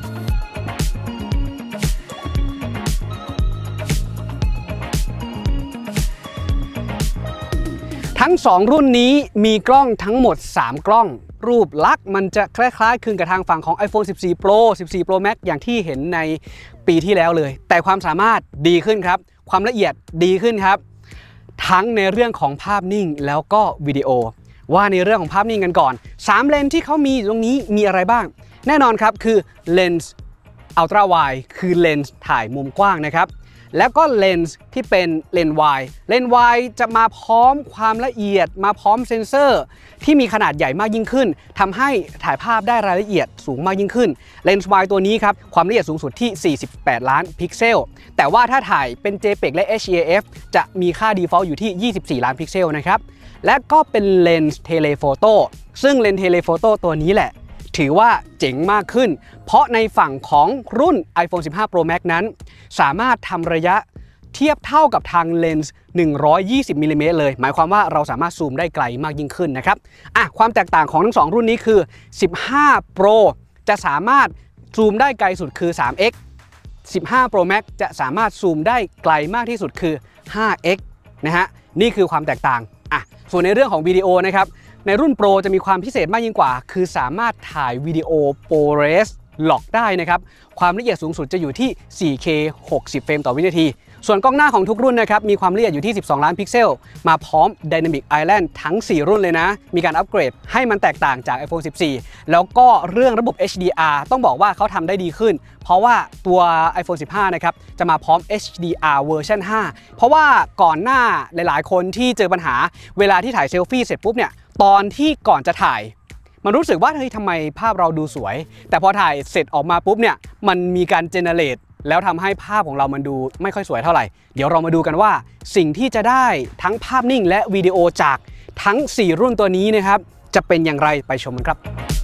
ทั้งสองรุ่นนี้มีกล้องทั้งหมดสามกล้องรูปลักษณ์มันจะคล้ายๆคลึงกับทางฝั่งของ iPhone สิบสี่ Pro สิบสี่ Pro Max อย่างที่เห็นในปีที่แล้วเลยแต่ความสามารถดีขึ้นครับความละเอียดดีขึ้นครับทั้งในเรื่องของภาพนิ่งแล้วก็วิดีโอว่าในเรื่องของภาพนิ่งกันก่อนสามเลนส์ที่เขามีตรงนี้มีอะไรบ้างแน่นอนครับคือเลนส์ Ultra Wide คือเลนส์ถ่ายมุมกว้างนะครับแล้วก็เลนส์ที่เป็นเลนส์ Wide เลนส์ Wide จะมาพร้อมความละเอียดมาพร้อมเซ็นเซอร์ที่มีขนาดใหญ่มากยิ่งขึ้นทำให้ถ่ายภาพได้รายละเอียดสูงมากยิ่งขึ้นเลนส์ Wide ตัวนี้ครับความละเอียดสูงสุดที่สี่สิบแปดล้านพิกเซลแต่ว่าถ้าถ่ายเป็น เจ พี อี จี และ เอช อี เอ เอฟ จะมีค่า default อยู่ที่ยี่สิบสี่ล้านพิกเซลนะครับและก็เป็นเลนส์เทเลโฟโต้ซึ่งเลนส์เทเลโฟโต้ตัวนี้แหละถือว่าเจ๋งมากขึ้นเพราะในฝั่งของรุ่น iPhone สิบห้า Pro Max นั้นสามารถทำระยะเทียบเท่ากับทางเลนส์หนึ่งร้อยยี่สิบมิลลิเมตรเลยหมายความว่าเราสามารถซูมได้ไกลมากยิ่งขึ้นนะครับอ่ะความแตกต่างของทั้งสองรุ่นนี้คือสิบห้า Pro จะสามารถซูมได้ไกลสุดคือ สามเอ็กซ์ สิบห้า Pro Max จะสามารถซูมได้ไกลมากที่สุดคือ ห้าเอ็กซ์ นะฮะนี่คือความแตกต่างอ่ะส่วนในเรื่องของวิดีโอนะครับในรุ่น Pro จะมีความพิเศษมากยิ่งกว่าคือสามารถถ่ายวิดีโอ ProRes ล็อกได้นะครับความละเอียดสูงสุดจะอยู่ที่ โฟร์เค หกสิบ เฟรมต่อวินาทีส่วนกล้องหน้าของทุกรุ่นนะครับมีความละเอียดอยู่ที่สิบสองล้านพิกเซลมาพร้อม Dynamic Island ทั้งสี่รุ่นเลยนะมีการอัปเกรดให้มันแตกต่างจาก iPhone สิบสี่ แล้วก็เรื่องระบบ เอช ดี อาร์ ต้องบอกว่าเขาทำได้ดีขึ้นเพราะว่าตัว iPhone สิบห้า นะครับจะมาพร้อม เอช ดี อาร์ เวอร์ชันห้าเพราะว่าก่อนหน้าหลายๆคนที่เจอปัญหาเวลาที่ถ่ายเซลฟี่เสร็จปุ๊บเนี่ยตอนที่ก่อนจะถ่ายมันรู้สึกว่าเฮ้ยทำไมภาพเราดูสวยแต่พอถ่ายเสร็จออกมาปุ๊บเนี่ยมันมีการเจเนเรตแล้วทำให้ภาพของเรามันดูไม่ค่อยสวยเท่าไหร่เดี๋ยวเรามาดูกันว่าสิ่งที่จะได้ทั้งภาพนิ่งและวิดีโอจากทั้งสี่รุ่นตัวนี้นะครับจะเป็นอย่างไรไปชมกันครับ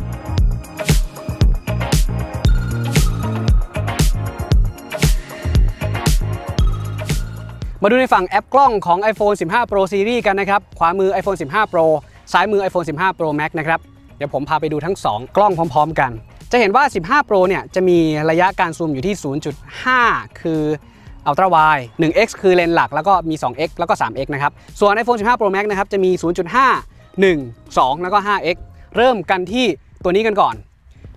มาดูในฝั่งแอปกล้องของ iPhone สิบห้า Pro Series กันนะครับขวามือ iPhone สิบห้า Pro ซ้ายมือ iPhone สิบห้า Pro Max นะครับเดี๋ยวผมพาไปดูทั้งสองกล้องพร้อมๆกันจะเห็นว่า สิบห้า Pro เนี่ยจะมีระยะการซูมอยู่ที่ ศูนย์จุดห้า คือ Ultra Wide หนึ่งเอ็กซ์ คือเลนส์หลักแล้วก็มี สองเอ็กซ์ แล้วก็ สามเอ็กซ์ นะครับส่วน iPhone สิบห้า Pro Max นะครับจะมี ศูนย์จุดห้า หนึ่ง สอง แล้วก็ ห้าเอ็กซ์ เริ่มกันที่ตัวนี้กันก่อน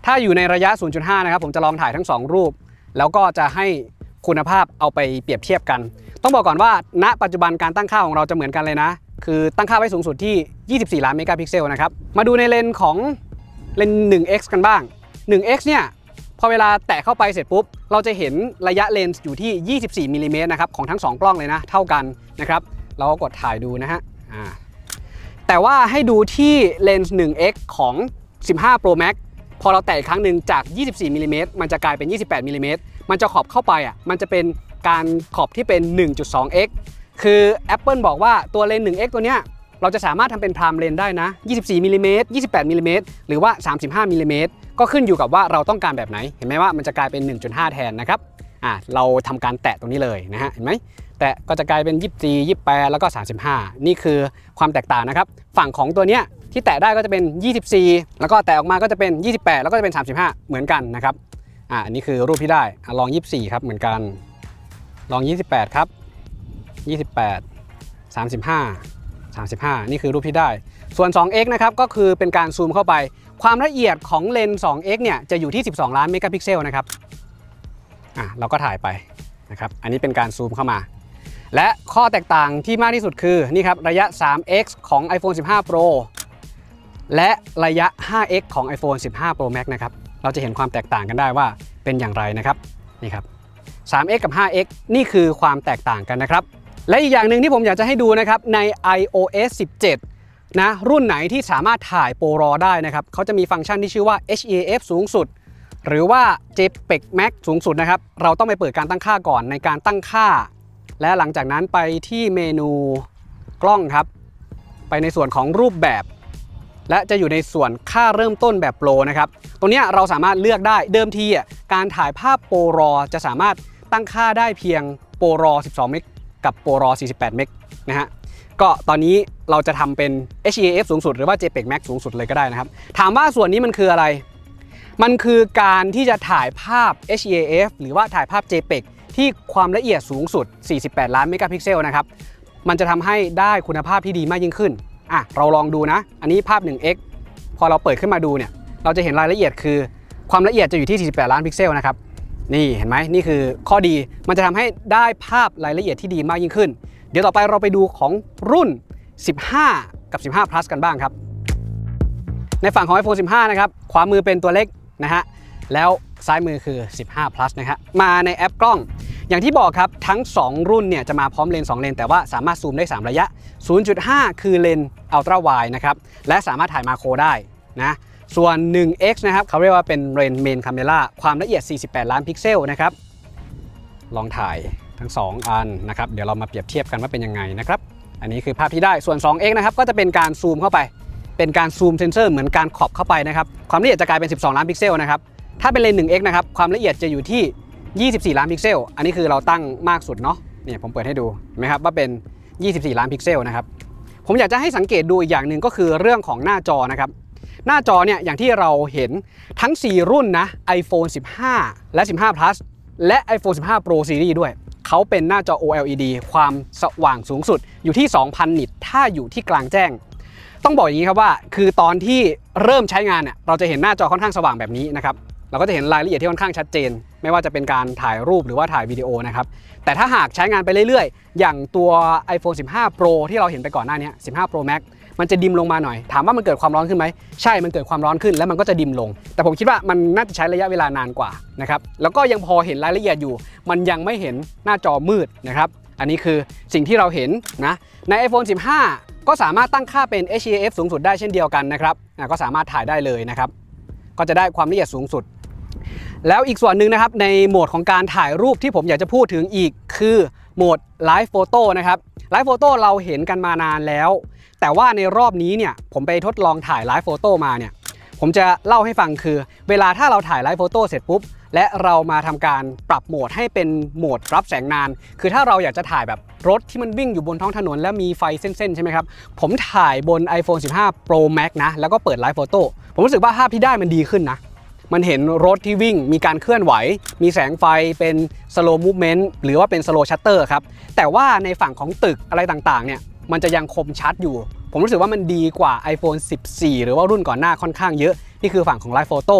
ถ้าอยู่ในระยะ ศูนย์จุดห้า นะครับผมจะลองถ่ายทั้งสองรูปแล้วก็จะให้คุณภาพเอาไปเปรียบเทียบกันต้องบอกก่อนว่าณปัจจุบันการตั้งค่าของเราจะเหมือนกันเลยนะคือตั้งค่าไว้สูงสุดที่ยี่สิบสี่ล้านเมกะพิกเซลนะครับมาดูในเลนส์ของเลนส์ หนึ่งเอ็กซ์ กันบ้าง หนึ่งเอ็กซ์ เนี่ยพอเวลาแตะเข้าไปเสร็จปุ๊บเราจะเห็นระยะเลนส์อยู่ที่ยี่สิบสี่มิลลิเมตรนะครับของทั้งสองกล้องเลยนะเท่ากันนะครับเราก็กดถ่ายดูนะฮะแต่ว่าให้ดูที่เลนส์ หนึ่งเอ็กซ์ ของ สิบห้า Pro Max พอเราแตะอีกครั้งหนึ่งจากยี่สิบสี่มิลลิเมตรมันจะกลายเป็นยี่สิบแปดมิลลิเมตรมันจะขอบเข้าไปอ่ะมันจะเป็นการขอบที่เป็น หนึ่งจุดสองเอ็กซ์ คือ Apple บอกว่าตัวเลนส์ หนึ่งเอ็กซ์ ตัวเนี้ยเราจะสามารถทำเป็นพรามเลนได้นะยี่สิบสี่มิลลิเมตรยี่สิบแปดมิลลิเมตรหรือว่าสามสิบห้ามิลลิเมตรก็ขึ้นอยู่กับว่าเราต้องการแบบไหนเห็นไหมว่ามันจะกลายเป็น หนึ่งจุดห้า แทนนะครับอ่าเราทำการแตะตรงนี้เลยนะฮะเห็นไหมแตะก็จะกลายเป็นยี่สิบสี่ ยี่สิบแปดแล้วก็สามสิบห้านี่คือความแตกต่างนะครับฝั่งของตัวเนี้ยที่แตะได้ก็จะเป็นยี่สิบสี่แล้วก็แตะออกมาก็จะเป็นยี่สิบแปดแล้วก็จะเป็นสามสิบห้าเหมือนกันนะครับอ่าอันนี้คือรูปที่ได้ลองยี่สิบสี่ครับเหมือนกันลองยี่สิบแปดครับยี่สิบแปด สามสิบห้า สามสิบห้านี่คือรูปที่ได้ส่วน สองเอ็กซ์ นะครับก็คือเป็นการซูมเข้าไปความละเอียดของเลนส์ สองเอ็กซ์ เนี่ยจะอยู่ที่สิบสองล้านเมกะพิกเซลนะครับอ่ะเราก็ถ่ายไปนะครับอันนี้เป็นการซูมเข้ามาและข้อแตกต่างที่มากที่สุดคือนี่ครับระยะ สามเอ็กซ์ ของ iPhone สิบห้า Pro และระยะ ห้าเอ็กซ์ ของ iPhone สิบห้า Pro Max นะครับเราจะเห็นความแตกต่างกันได้ว่าเป็นอย่างไรนะครับนี่ครับ สามเอ็กซ์ กับ ห้าเอ็กซ์ นี่คือความแตกต่างกันนะครับและอีกอย่างหนึ่งที่ผมอยากจะให้ดูนะครับใน iOS สิบเจ็ดนะรุ่นไหนที่สามารถถ่าย ProRAW ได้นะครับเขาจะมีฟังก์ชันที่ชื่อว่า เอช อี เอฟ สูงสุดหรือว่า เจเพก Max สูงสุดนะครับเราต้องไปเปิดการตั้งค่าก่อนในการตั้งค่าและหลังจากนั้นไปที่เมนูกล้องครับไปในส่วนของรูปแบบและจะอยู่ในส่วนค่าเริ่มต้นแบบโปรนะครับตรงนี้เราสามารถเลือกได้เดิมทีอ่ะการถ่ายภาพ ProRAW จะสามารถตั้งค่าได้เพียง ProRAW สิบสองเมกกับ ProRAW สี่สิบแปดเมกนะฮะก็ตอนนี้เราจะทำเป็น เอช อี เอฟ สูงสุดหรือว่า เจเพก Max สูงสุดเลยก็ได้นะครับถามว่าส่วนนี้มันคืออะไรมันคือการที่จะถ่ายภาพ เอช อี เอฟ หรือว่าถ่ายภาพ เจเพก ที่ความละเอียดสูงสุดสี่สิบแปดล้านเมกะพิกเซลนะครับมันจะทำให้ได้คุณภาพที่ดีมากยิ่งขึ้นอ่ะเราลองดูนะอันนี้ภาพ หนึ่งเอ็กซ์ พอเราเปิดขึ้นมาดูเนี่ยเราจะเห็นรายละเอียดคือความละเอียดจะอยู่ที่สี่สิบแปดล้านพิกเซลนะครับนี่เห็นไหมนี่คือข้อดีมันจะทำให้ได้ภาพรายละเอียดที่ดีมากยิ่งขึ้นเดี๋ยวต่อไปเราไปดูของรุ่นสิบห้ากับสิบห้า plus กันบ้างครับในฝั่งของ iPhone สิบห้านะครับขวามือเป็นตัวเล็กนะฮะแล้วซ้ายมือคือสิบห้า plus นะฮะมาในแอปกล้องอย่างที่บอกครับทั้งสองรุ่นเนี่ยจะมาพร้อมเลนส์สองเลนแต่ว่าสามารถซูมได้สามระยะ ศูนย์จุดห้า คือเลนส์อัลตร้าไวด์นะครับและสามารถถ่ายมาโครได้นะส่วน หนึ่งเอ็กซ์ นะครับเขาเรียกว่าเป็นเลนส์เมนคาเมราความละเอียดสี่สิบแปดล้านพิกเซลนะครับลองถ่ายทั้งสองอันนะครับเดี๋ยวเรามาเปรียบเทียบกันว่าเป็นยังไงนะครับอันนี้คือภาพที่ได้ส่วน สองเอ็กซ์ นะครับก็จะเป็นการซูมเข้าไปเป็นการซูมเซนเซอร์เหมือนการขอบเข้าไปนะครับความละเอียดจะกลายเป็นสิบสองล้านพิกเซลนะครับถ้าเป็นเลนส์ หนึ่งเอ็กซ์ นะครับความละเอียดจะอยู่ที่ยี่สิบสี่ล้านพิกเซลอันนี้คือเราตั้งมากสุดเนาะเนี่ยผมเปิดให้ดูเห็นไหมครับว่าเป็นยี่สิบสี่ล้านพิกเซลนะครับผมอยากจะให้สังเกตดูอีกอย่างหนึ่งก็คือเรื่องของหน้าจอนะครับหน้าจอเนี่ยอย่างที่เราเห็นทั้งสี่รุ่นนะ iPhone สิบห้า และ สิบห้า plus และ iPhone สิบห้า Pro Series ด้วยเขาเป็นหน้าจอ โอ แอล อี ดี ความสว่างสูงสุดอยู่ที่ สองพัน นิตถ้าอยู่ที่กลางแจ้งต้องบอกอย่างนี้ครับว่าคือตอนที่เริ่มใช้งานเนี่ยเราจะเห็นหน้าจอค่อนข้างสว่างแบบนี้นะครับเราก็จะเห็นรายละเอียดที่ค่อนข้างชัดเจนไม่ว่าจะเป็นการถ่ายรูปหรือว่าถ่ายวิดีโอนะครับแต่ถ้าหากใช้งานไปเรื่อยๆอย่างตัว iPhone สิบห้า Pro ที่เราเห็นไปก่อนหน้านี้สิบห้า Pro Max มันจะดิมลงมาหน่อยถามว่ามันเกิดความร้อนขึ้นไหมใช่มันเกิดความร้อนขึ้นแล้วมันก็จะดิมลงแต่ผมคิดว่ามันน่าจะใช้ระยะเวลานานกว่านะครับแล้วก็ยังพอเห็นรายละเอียดอยู่มันยังไม่เห็นหน้าจอมืดนะครับอันนี้คือสิ่งที่เราเห็นนะใน iPhone สิบห้า ก็สามารถตั้งค่าเป็น เอช อี เอฟ สูงสุดได้เช่นเดียวกันนะครับก็สามารถถ่ายได้เลยนะครับก็จะได้ความละเอียดสูงสุดแล้วอีกส่วนหนึ่งนะครับในโหมดของการถ่ายรูปที่ผมอยากจะพูดถึงอีกคือโหมดไลฟ์โฟโต้นะครับไลฟ์โฟโต้เราเห็นกันมานานแล้วแต่ว่าในรอบนี้เนี่ยผมไปทดลองถ่ายไลฟ์โฟโต้มาเนี่ยผมจะเล่าให้ฟังคือเวลาถ้าเราถ่ายไลฟ์โฟโต้เสร็จปุ๊บและเรามาทำการปรับโหมดให้เป็นโหมดรับแสงนานคือถ้าเราอยากจะถ่ายแบบรถที่มันวิ่งอยู่บนท้องถนนแล้วมีไฟเส้นๆใช่ไหมครับผมถ่ายบน iPhone สิบห้า Pro Max นะแล้วก็เปิดไลฟ์โฟโต้ผมรู้สึกว่าภาพที่ได้มันดีขึ้นนะมันเห็นรถที่วิ่งมีการเคลื่อนไหวมีแสงไฟเป็น slow movement หรือว่าเป็น slow shutter ครับแต่ว่าในฝั่งของตึกอะไรต่างๆเนี่ยมันจะยังคมชัดอยู่ผมรู้สึกว่ามันดีกว่า iPhone สิบสี่ หรือว่ารุ่นก่อนหน้าค่อนข้างเยอะนี่คือฝั่งของ Live Photo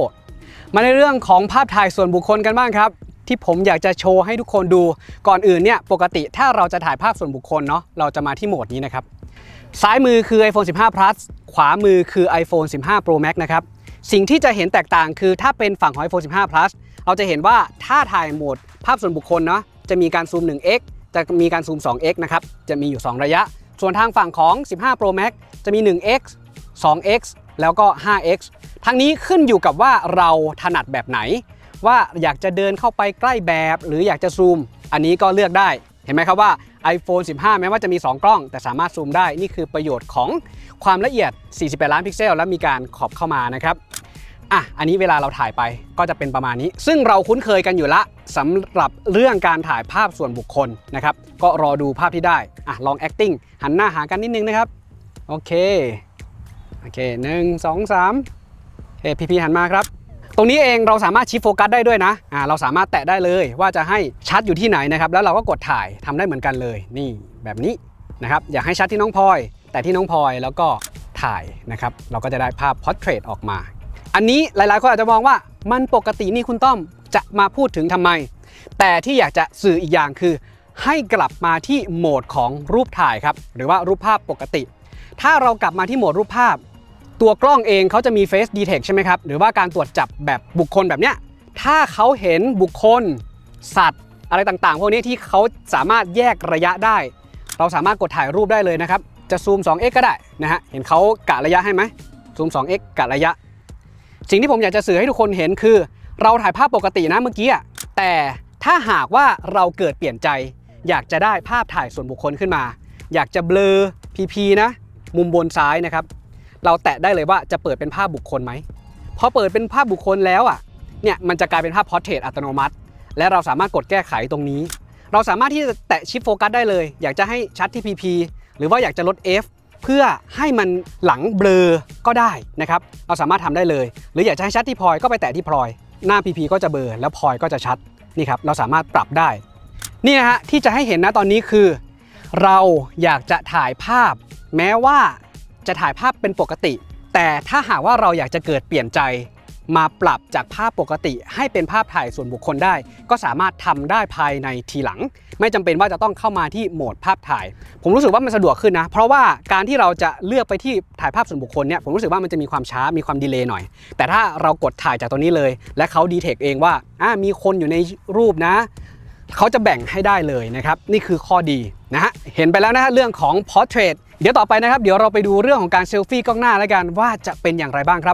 มาในเรื่องของภาพถ่ายส่วนบุคคลกันบ้างครับที่ผมอยากจะโชว์ให้ทุกคนดูก่อนอื่นเนี่ยปกติถ้าเราจะถ่ายภาพส่วนบุคคลเนาะเราจะมาที่โหมดนี้นะครับซ้ายมือคือ ไอโฟน สิบห้า พลัส ขวามือคือ ไอโฟน สิบห้า โปรแม็กซ์ นะครับสิ่งที่จะเห็นแตกต่างคือถ้าเป็นฝั่งของ ไอโฟน สิบห้า พลัส เราจะเห็นว่าถ้าถ่ายโหมดภาพส่วนบุคคลเนาะจะมีการซูม หนึ่งเอ็กซ์ จะมีการซูม สองเอ็กซ์ นะครับจะมีอยู่สองระยะส่วนทางฝั่งของ สิบห้า โปรแม็กซ์ จะมี หนึ่งเอ็กซ์ สองเอ็กซ์ แล้วก็ ห้าเอ็กซ์ ทั้งนี้ขึ้นอยู่กับว่าเราถนัดแบบไหนว่าอยากจะเดินเข้าไปใกล้แบบหรืออยากจะซูมอันนี้ก็เลือกได้เห็นไหมครับว่า ไอโฟน สิบห้า แม้ว่าจะมีสองกล้องแต่สามารถซูมได้นี่คือประโยชน์ของความละเอียดสี่สิบแปดล้านพิกเซลและมีการขอบเข้ามานะครับอ่ะอันนี้เวลาเราถ่ายไปก็จะเป็นประมาณนี้ซึ่งเราคุ้นเคยกันอยู่ละสำหรับเรื่องการถ่ายภาพส่วนบุคคลนะครับก็รอดูภาพที่ได้อ่ะลอง acting หันหน้าหากันนิดนึงนะครับโอเคโอเคหนึ่งสองสามเฮ้พีพีหันมาครับตรงนี้เองเราสามารถชิปโฟกัสได้ด้วยนะอ่าเราสามารถแตะได้เลยว่าจะให้ชัดอยู่ที่ไหนนะครับแล้วเราก็กดถ่ายทำได้เหมือนกันเลยนี่แบบนี้นะครับอยากให้ชัดที่น้องพลอยแต่ที่น้องพลอยแล้วก็ถ่ายนะครับเราก็จะได้ภาพ Portrait ออกมาอันนี้หลายๆคนอาจจะมองว่ามันปกตินี่คุณต้อมจะมาพูดถึงทำไมแต่ที่อยากจะสื่ออีกอย่างคือให้กลับมาที่โหมดของรูปถ่ายครับหรือว่ารูปภาพปกติถ้าเรากลับมาที่โหมดรูปภาพตัวกล้องเองเขาจะมี Face Detect ใช่ไหมครับหรือว่าการตรวจจับแบบบุคคลแบบเนี้ยถ้าเขาเห็นบุคคลสัตว์อะไรต่างๆพวกนี้ที่เขาสามารถแยกระยะได้เราสามารถกดถ่ายรูปได้เลยนะครับจะซูม สองเอ็กซ์ ก็ได้นะฮะเห็นเขากะระยะให้ไหมซูม สองเอ็กซ์ กะระยะสิ่งที่ผมอยากจะสื่อให้ทุกคนเห็นคือเราถ่ายภาพปกตินะเมื่อกี้แต่ถ้าหากว่าเราเกิดเปลี่ยนใจอยากจะได้ภาพถ่ายส่วนบุคคลขึ้นมาอยากจะเบลอ พี พี นะมุมบนซ้ายนะครับเราแตะได้เลยว่าจะเปิดเป็นภาพบุคคลไหมพอเปิดเป็นภาพบุคคลแล้วอ่ะเนี่ยมันจะกลายเป็นภาพ Portrait อัตโนมัติและเราสามารถกดแก้ไขตรงนี้เราสามารถที่จะแตะชิปโฟกัสได้เลยอยากจะให้ชัดที่ พี พี หรือว่าอยากจะลด F เพื่อให้มันหลังเบลอก็ได้นะครับเราสามารถทำได้เลยหรืออยากจะให้ชัดที่พลอยก็ไปแตะที่พลอยหน้า พี พี ก็จะเบลอแล้วพลอยก็จะชัดนี่ครับเราสามารถปรับได้นี่นะฮะที่จะให้เห็นนะตอนนี้คือเราอยากจะถ่ายภาพแม้ว่าจะถ่ายภาพเป็นปกติแต่ถ้าหากว่าเราอยากจะเกิดเปลี่ยนใจมาปรับจากภาพปกติให้เป็นภาพถ่ายส่วนบุคคลได้ก็สามารถทำได้ภายในทีหลังไม่จำเป็นว่าจะต้องเข้ามาที่โหมดภาพถ่ายผมรู้สึกว่ามันสะดวกขึ้นนะเพราะว่าการที่เราจะเลือกไปที่ถ่ายภาพส่วนบุคคลเนี่ยผมรู้สึกว่ามันจะมีความช้ามีความดีเลย์หน่อยแต่ถ้าเรากดถ่ายจากตัวนี้เลยและเขาดีเทคเองว่าอ่ามีคนอยู่ในรูปนะเขาจะแบ่งให้ได้เลยนะครับนี่คือข้อดีนะฮะเห็นไปแล้วนะฮะเรื่องของ Portraitเดี๋ยวต่อไปนะครับเดี๋ยวเราไปดูเรื่องของการเซลฟี่กล้องหน้าแล้วกันว่าจะเป็นอย่างไรบ้างครับ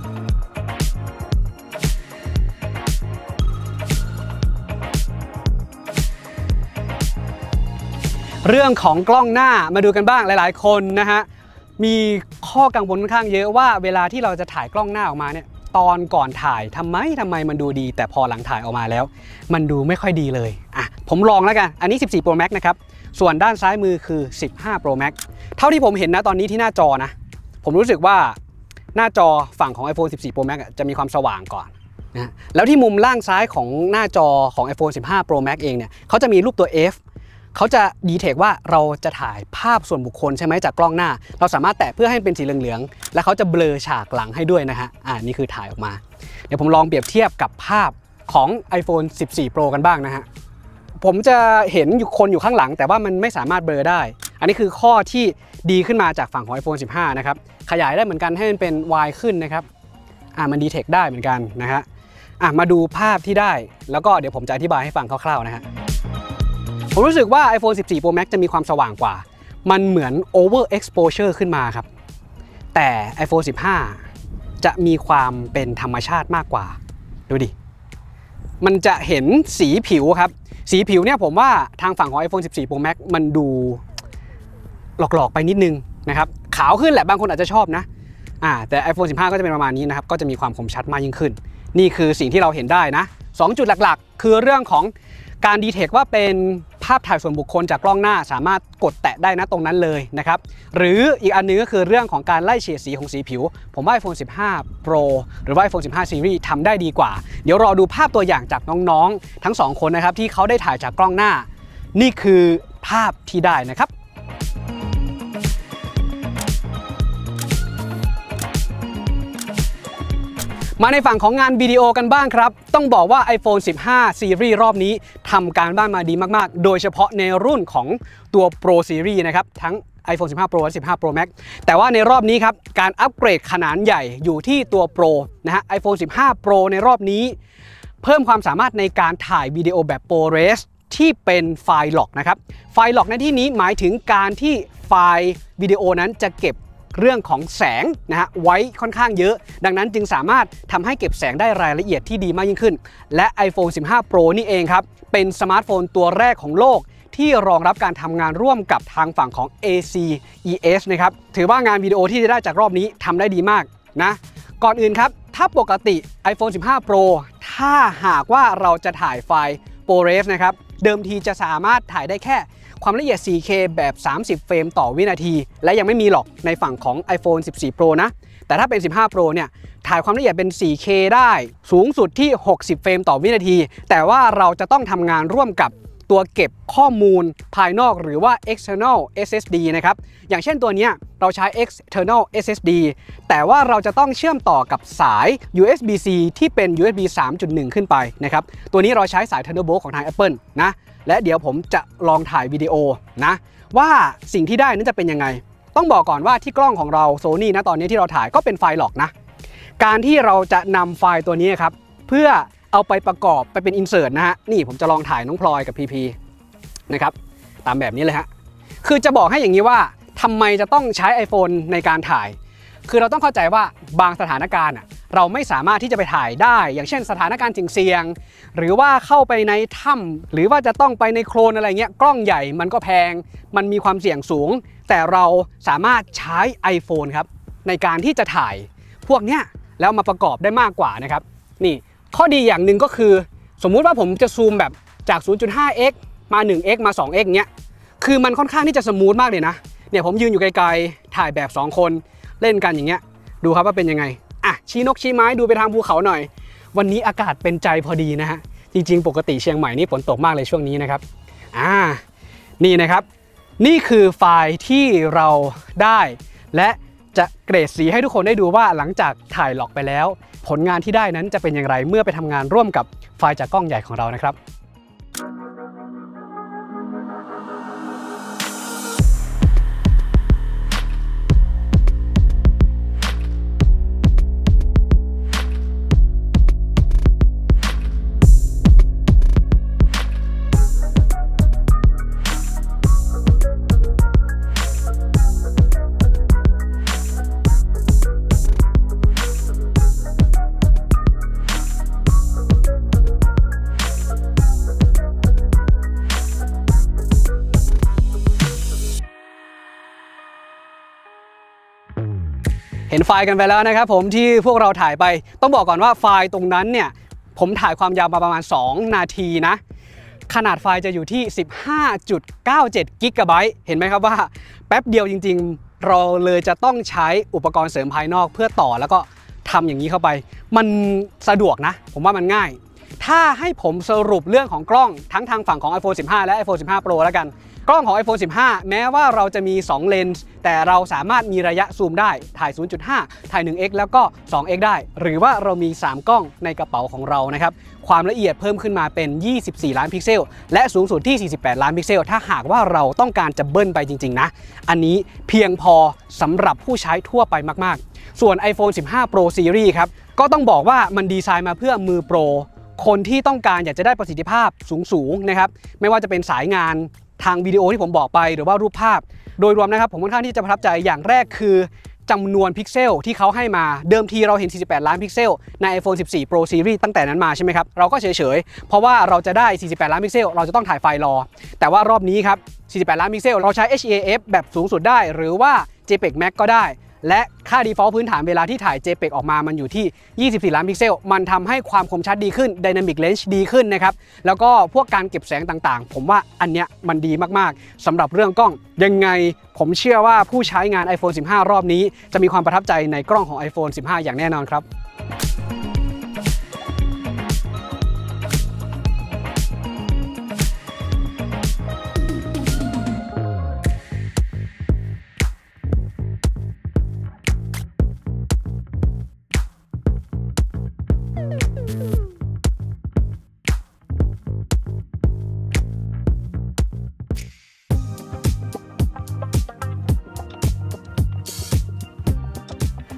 เรื่องของกล้องหน้ามาดูกันบ้างหลายๆคนนะฮะมีข้อกังวลค่อนข้างเยอะว่าเวลาที่เราจะถ่ายกล้องหน้าออกมาเนี่ยตอนก่อนถ่ายทำไมทำไมมันดูดีแต่พอหลังถ่ายออกมาแล้วมันดูไม่ค่อยดีเลยอ่ะผมลองแล้วกันอันนี้ สิบสี่ โปรแม็กซ์ นะครับส่วนด้านซ้ายมือคือ สิบห้า โปรแม็กซ์ เท่าที่ผมเห็นนะตอนนี้ที่หน้าจอนะผมรู้สึกว่าหน้าจอฝั่งของ ไอโฟน สิบสี่ โปรแม็กซ์ จะมีความสว่างก่อนนะแล้วที่มุมล่างซ้ายของหน้าจอของ ไอโฟน สิบห้า โปรแม็กซ์ เองเนี่ยเขาจะมีรูปตัว Fเขาจะดีเทคว่าเราจะถ่ายภาพส่วนบุคคลใช่ไหมจากกล้องหน้าเราสามารถแตะเพื่อให้เป็นสีเหลืองๆและเขาจะเบลอฉากหลังให้ด้วยนะฮะอ่านี่คือถ่ายออกมาเดี๋ยวผมลองเปรียบเทียบกับภาพของ ไอโฟน สิบสี่ โปร กันบ้างนะฮะผมจะเห็นอยู่คนอยู่ข้างหลังแต่ว่ามันไม่สามารถเบลอได้อันนี้คือข้อที่ดีขึ้นมาจากฝั่งของ ไอโฟน สิบห้า นะครับขยายได้เหมือนกันให้มันเป็น wide ขึ้นนะครับอ่ามันดีเทคได้เหมือนกันนะฮะอ่ะมาดูภาพที่ได้แล้วก็เดี๋ยวผมจะอธิบายให้ฟังคร่าวๆนะฮะผมรู้สึกว่า ไอโฟน สิบสี่ โปรแม็กซ์ จะมีความสว่างกว่ามันเหมือน over exposure ขึ้นมาครับแต่ ไอโฟน สิบห้า จะมีความเป็นธรรมชาติมากกว่าดูดิมันจะเห็นสีผิวครับสีผิวเนี่ยผมว่าทางฝั่งของ ไอโฟน สิบสี่ โปรแม็กซ์ มันดูหลอกๆไปนิดนึงนะครับขาวขึ้นแหละบางคนอาจจะชอบนะอ่าแต่ ไอโฟน สิบห้า ก็จะเป็นประมาณนี้นะครับก็จะมีความคมชัดมากยิ่งขึ้นนี่คือสิ่งที่เราเห็นได้นะสองจุดหลักๆคือเรื่องของการดีเทคว่าเป็นภาพถ่ายส่วนบุคคลจากกล้องหน้าสามารถกดแตะได้นะตรงนั้นเลยนะครับหรืออีกอันนึงก็คือเรื่องของการไล่เฉดสีของสีผิวผมว่า ไอโฟน สิบห้า โปร หรือว่า ไอโฟน สิบห้า ซีรีส์ ทำได้ดีกว่าเดี๋ยวรอดูภาพตัวอย่างจากน้องๆทั้งสองคนนะครับที่เขาได้ถ่ายจากกล้องหน้านี่คือภาพที่ได้นะครับมาในฝั่งของงานวิดีโอกันบ้างครับต้องบอกว่า iPhone สิบห้า ซีรีส์รอบนี้ทำการบ้านมาดีมากๆโดยเฉพาะในรุ่นของตัว Pro Series นะครับทั้ง iPhone สิบห้า Pro และ สิบห้า Pro Max แต่ว่าในรอบนี้ครับการอัปเกรดขนาดใหญ่อยู่ที่ตัว Pro นะฮะ iPhone สิบห้า Pro ในรอบนี้เพิ่มความสามารถในการถ่ายวิดีโอแบบ ProRes ที่เป็นไฟล์ล็อกนะครับไฟล์ล็อกในที่นี้หมายถึงการที่ไฟล์วิดีโอนั้นจะเก็บเรื่องของแสงนะฮะไว้ค่อนข้างเยอะดังนั้นจึงสามารถทำให้เก็บแสงได้รายละเอียดที่ดีมากยิ่งขึ้นและ iPhone สิบห้า Pro นี่เองครับเป็นสมาร์ทโฟนตัวแรกของโลกที่รองรับการทำงานร่วมกับทางฝั่งของ เอ ซี อี เอส นะครับถือว่างานวิดีโอที่ได้จากรอบนี้ทำได้ดีมากนะก่อนอื่นครับถ้าปกติ iPhone สิบห้า Pro ถ้าหากว่าเราจะถ่ายไฟล์ ProRes นะครับเดิมทีจะสามารถถ่ายได้แค่ความละเอียด โฟร์เค แบบสามสิบเฟรมต่อวินาทีและยังไม่มีหรอกในฝั่งของ iPhone สิบสี่ Pro นะแต่ถ้าเป็น สิบห้า Pro เนี่ยถ่ายความละเอียดเป็น โฟร์เค ได้สูงสุดที่หกสิบเฟรมต่อวินาทีแต่ว่าเราจะต้องทำงานร่วมกับตัวเก็บข้อมูลภายนอกหรือว่า external เอส เอส ดี นะครับอย่างเช่นตัวนี้เราใช้ external เอส เอส ดี แต่ว่าเราจะต้องเชื่อมต่อกับสาย ยู เอส บี ซี ที่เป็น ยู เอส บี สามจุดหนึ่ง ขึ้นไปนะครับตัวนี้เราใช้สาย Thunderbolt ของทาง Apple นะและเดี๋ยวผมจะลองถ่ายวิดีโอนะว่าสิ่งที่ได้นั้นจะเป็นยังไงต้องบอกก่อนว่าที่กล้องของเรา Sony นะตอนนี้ที่เราถ่ายก็เป็นไฟล์ล็อกนะการที่เราจะนำไฟล์ตัวนี้ครับเพื่อเอาไปประกอบไปเป็นอินเสิร์ตนะฮะนี่ผมจะลองถ่ายน้องพลอยกับพีพีนะครับตามแบบนี้เลยฮะคือจะบอกให้อย่างนี้ว่าทำไมจะต้องใช้ iPhone ในการถ่ายคือเราต้องเข้าใจว่าบางสถานการณ์เราไม่สามารถที่จะไปถ่ายได้อย่างเช่นสถานการณ์เสี่ยงหรือว่าเข้าไปในถ้ำหรือว่าจะต้องไปในโคลนอะไรเงี้ยกล้องใหญ่มันก็แพงมันมีความเสี่ยงสูงแต่เราสามารถใช้ iPhone ครับในการที่จะถ่ายพวกเนี้ยแล้วมาประกอบได้มากกว่านะครับนี่ข้อดีอย่างหนึ่งก็คือสมมุติว่าผมจะซูมแบบจาก ศูนย์จุดห้าเอ็กซ์ มา หนึ่งเอ็กซ์ มา สองเอ็กซ์ เงี้ยคือมันค่อนข้างที่จะสมูทมากเลยนะเนี่ยผมยืนอยู่ไกลๆถ่ายแบบสองคนเล่นกันอย่างเงี้ยดูครับว่าเป็นยังไงอ่ะชี้นกชี้ไม้ดูไปทางภูเขาหน่อยวันนี้อากาศเป็นใจพอดีนะฮะจริงๆปกติเชียงใหม่นี่ฝนตกมากเลยช่วงนี้นะครับอ่านี่นะครับนี่คือไฟล์ที่เราได้และจะเกรดสีให้ทุกคนได้ดูว่าหลังจากถ่ายล็อกไปแล้วผลงานที่ได้นั้นจะเป็นอย่างไรเมื่อไปทำงานร่วมกับไฟล์จากกล้องใหญ่ของเรานะครับเห็นไฟล์กันไปแล้วนะครับผมที่พวกเราถ่ายไปต้องบอกก่อนว่าไฟล์ตรงนั้นเนี่ยผมถ่ายความยาวมาประมาณสองนาทีนะขนาดไฟล์จะอยู่ที่ สิบห้าจุดเก้าเจ็ด กิกะไบต์เห็นไหมครับว่าแป๊บเดียวจริงๆเราเลยจะต้องใช้อุปกรณ์เสริมภายนอกเพื่อต่อแล้วก็ทำอย่างนี้เข้าไปมันสะดวกนะผมว่ามันง่ายถ้าให้ผมสรุปเรื่องของกล้องทั้งทางฝั่งของ iPhone สิบห้า และ iPhone สิบห้า Pro แล้วกันกล้องของ iPhone สิบห้า แม้ว่าเราจะมีสองเลนส์แต่เราสามารถมีระยะซูมได้ถ่าย ศูนย์จุดห้า ถ่าย หนึ่งเอ็กซ์ แล้วก็ สองเอ็กซ์ ได้หรือว่าเรามีสามกล้องในกระเป๋าของเรานะครับความละเอียดเพิ่มขึ้นมาเป็นยี่สิบสี่ล้านพิกเซลและสูงสุดที่สี่สิบแปดล้านพิกเซลถ้าหากว่าเราต้องการจะเบิ้ลไปจริงๆนะอันนี้เพียงพอสำหรับผู้ใช้ทั่วไปมากๆส่วน iPhone สิบห้า Pro Series ครับก็ต้องบอกว่ามันดีไซน์มาเพื่อมือโปรคนที่ต้องการอยากจะได้ประสิทธิภาพสูงๆนะครับไม่ว่าจะเป็นสายงานทางวิดีโอที่ผมบอกไปหรือว่ารูปภาพโดยรวมนะครับผมค่อนข้างที่จะประทับใจอย่างแรกคือจำนวนพิกเซลที่เขาให้มาเดิมทีเราเห็นสี่สิบแปดล้านพิกเซลใน iPhone สิบสี่ Pro Series ตั้งแต่นั้นมาใช่ไหมครับเราก็เฉยๆเพราะว่าเราจะได้สี่สิบแปดล้านพิกเซลเราจะต้องถ่ายไฟล์รอแต่ว่ารอบนี้ครับสี่สิบแปดล้านพิกเซลเราใช้ เอช อี เอฟ แบบสูงสุดได้หรือว่า JPEG Max ก็ได้และค่า default พื้นฐานเวลาที่ถ่าย JPEG ออกมามันอยู่ที่ยี่สิบสี่ล้านพิกเซลมันทำให้ความคมชัดดีขึ้น Dynamic Range ดีขึ้นนะครับแล้วก็พวกการเก็บแสงต่างๆผมว่าอันเนี้ยมันดีมากๆสำหรับเรื่องกล้องยังไงผมเชื่อว่าผู้ใช้งาน iPhone สิบห้า รอบนี้จะมีความประทับใจในกล้องของ iPhone สิบห้า อย่างแน่นอนครับ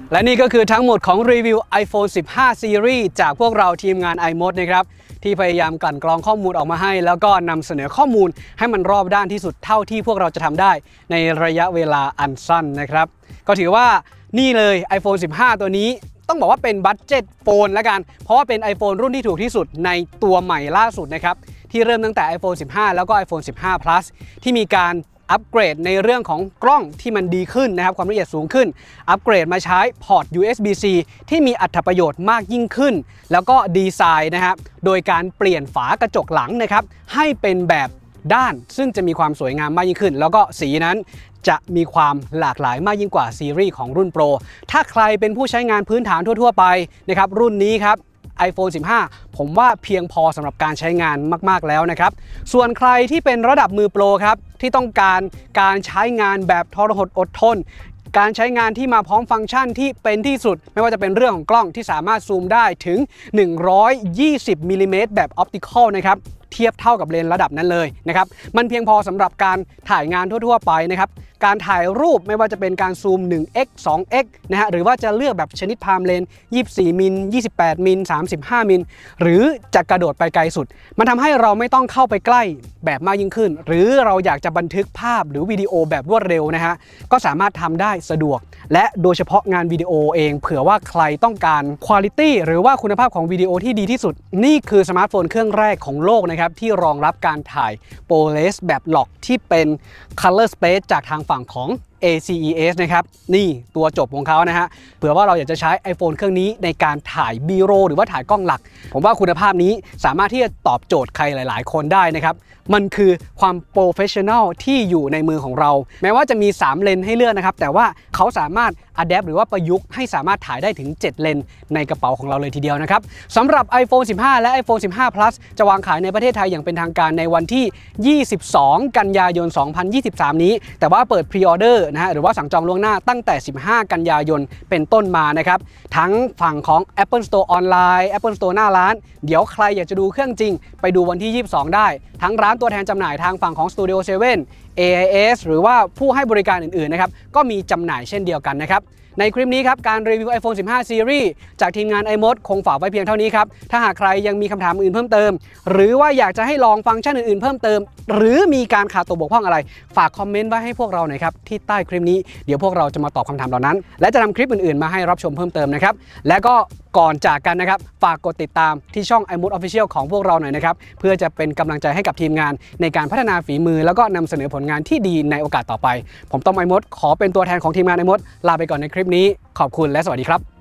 และนี่ก็คือทั้งหมดของรีวิว iPhone สิบห้า Series จากพวกเราทีมงาน iMod นะครับที่พยายามกลั่นกรองข้อมูลออกมาให้แล้วก็นำเสนอข้อมูลให้มันรอบด้านที่สุดเท่าที่พวกเราจะทำได้ในระยะเวลาอันสั้นนะครับก็ถือว่านี่เลย iPhone สิบห้า ตัวนี้ต้องบอกว่าเป็นบัดเจ็ตโฟนแล้วกันเพราะว่าเป็น iPhone รุ่นที่ถูกที่สุดในตัวใหม่ล่าสุดนะครับที่เริ่มตั้งแต่ iPhone สิบห้า แล้วก็ iPhone สิบห้า Plus ที่มีการอัปเกรดในเรื่องของกล้องที่มันดีขึ้นนะครับความละเอียดสูงขึ้นอัปเกรดมาใช้พอร์ต ยู เอส บี ซี ที่มีอรรถประโยชน์มากยิ่งขึ้นแล้วก็ดีไซน์นะครับโดยการเปลี่ยนฝากระจกหลังนะครับให้เป็นแบบด้านซึ่งจะมีความสวยงามมากยิ่งขึ้นแล้วก็สีนั้นจะมีความหลากหลายมากยิ่งกว่าซีรีส์ของรุ่น Pro ถ้าใครเป็นผู้ใช้งานพื้นฐานทั่วๆไปนะครับรุ่นนี้ครับ iPhone สิบห้า ผมว่าเพียงพอสำหรับการใช้งานมากๆแล้วนะครับส่วนใครที่เป็นระดับมือโปรครับที่ต้องการการใช้งานแบบทรหดอดทนการใช้งานที่มาพร้อมฟังก์ชันที่เป็นที่สุดไม่ว่าจะเป็นเรื่องของกล้องที่สามารถซูมได้ถึงหนึ่งร้อยยี่สิบมิลลิเมตรแบบออปติคอลนะครับเทียบเท่ากับเลนส์ระดับนั้นเลยนะครับมันเพียงพอสำหรับการถ่ายงานทั่วๆไปนะครับการถ่ายรูปไม่ว่าจะเป็นการซูม หนึ่งเอ็กซ์ สองเอ็กซ์ นะฮะหรือว่าจะเลือกแบบชนิดพามเลนยี่สิบสี่มิลยี่สิบแปดมิลสามสิบห้ามิลหรือจะกระโดดไปไกลสุดมันทำให้เราไม่ต้องเข้าไปใกล้แบบมากยิ่งขึ้นหรือเราอยากจะบันทึกภาพหรือวิดีโอแบบรวดเร็วนะฮะก็สามารถทำได้สะดวกและโดยเฉพาะงานวิดีโอเองเผื่อว่าใครต้องการคุณภาพหรือว่าคุณภาพของวิดีโอที่ดีที่สุดนี่คือสมาร์ทโฟนเครื่องแรกของโลกนะครับที่รองรับการถ่ายโปรเลสแบบล็อกที่เป็น Color Space จากทางฝั่งของ เอ ซี อี เอส นะครับนี่ตัวจบของเขานะฮะเผื่อว่าเราอยากจะใช้ iPhone เครื่องนี้ในการถ่าย B-roll หรือว่าถ่ายกล้องหลักผมว่าคุณภาพนี้สามารถที่จะตอบโจทย์ใครหลายๆคนได้นะครับมันคือความโปรเฟชชั่นอลที่อยู่ในมือของเราแม้ว่าจะมีสามเลนส์ให้เลือกนะครับแต่ว่าเขาสามารถอะแดปหรือว่าประยุกต์ให้สามารถถ่ายได้ถึงเจ็ดเลนส์ในกระเป๋าของเราเลยทีเดียวนะครับสำหรับ iPhone สิบห้า และ iPhone สิบห้า Plus จะวางขายในประเทศไทยอย่างเป็นทางการในวันที่ยี่สิบสองกันยายนสองพันยี่สิบสามนี้แต่ว่าเปิดพรีออเดอร์นะฮะหรือว่าสั่งจองล่วงหน้าตั้งแต่สิบห้ากันยายนเป็นต้นมานะครับทั้งฝั่งของ Apple Store ออนไลน์ Apple Store หน้าร้านเดี๋ยวใครอยากจะดูเครื่องจริงไปดูวันที่ยี่สิบสองได้ทั้งร้านตัวแทนจำหน่ายทางฝั่งของ Studio เซเว่น เอ ไอ เอส หรือว่าผู้ให้บริการอื่นๆนะครับก็มีจำหน่ายเช่นเดียวกันนะครับในคลิปนี้ครับการรีวิว iPhone สิบห้า Series จากทีมงาน iMod คงฝากไว้เพียงเท่านี้ครับถ้าหากใครยังมีคำถามอื่นเพิ่มเติมหรือว่าอยากจะให้ลองฟังก์ชันอื่นๆเพิ่มเติมหรือมีการขาดตกบกพร่องอะไรฝากคอมเมนต์ไว้ให้พวกเราหน่อยครับที่ใต้คลิปนี้เดี๋ยวพวกเราจะมาตอบคำถามเหล่านั้นและจะนำคลิปอื่นๆมาให้รับชมเพิ่มเติมนะครับและก็ก่อนจากกันนะครับฝากกดติดตามที่ช่อง iMod Official ของพวกเราหน่อยนะครับเพื่อจะเป็นกำลังใจให้กับทีมงานในการพัฒนาฝีมือแล้วก็นำเสนอผลงานที่ดีในโอกาสต่อไปผมต้อม iMod ขอเป็นตัวแทนของทีมงาน iMod ลาไปก่อนในคลิปนี้ขอบคุณและสวัสดีครับ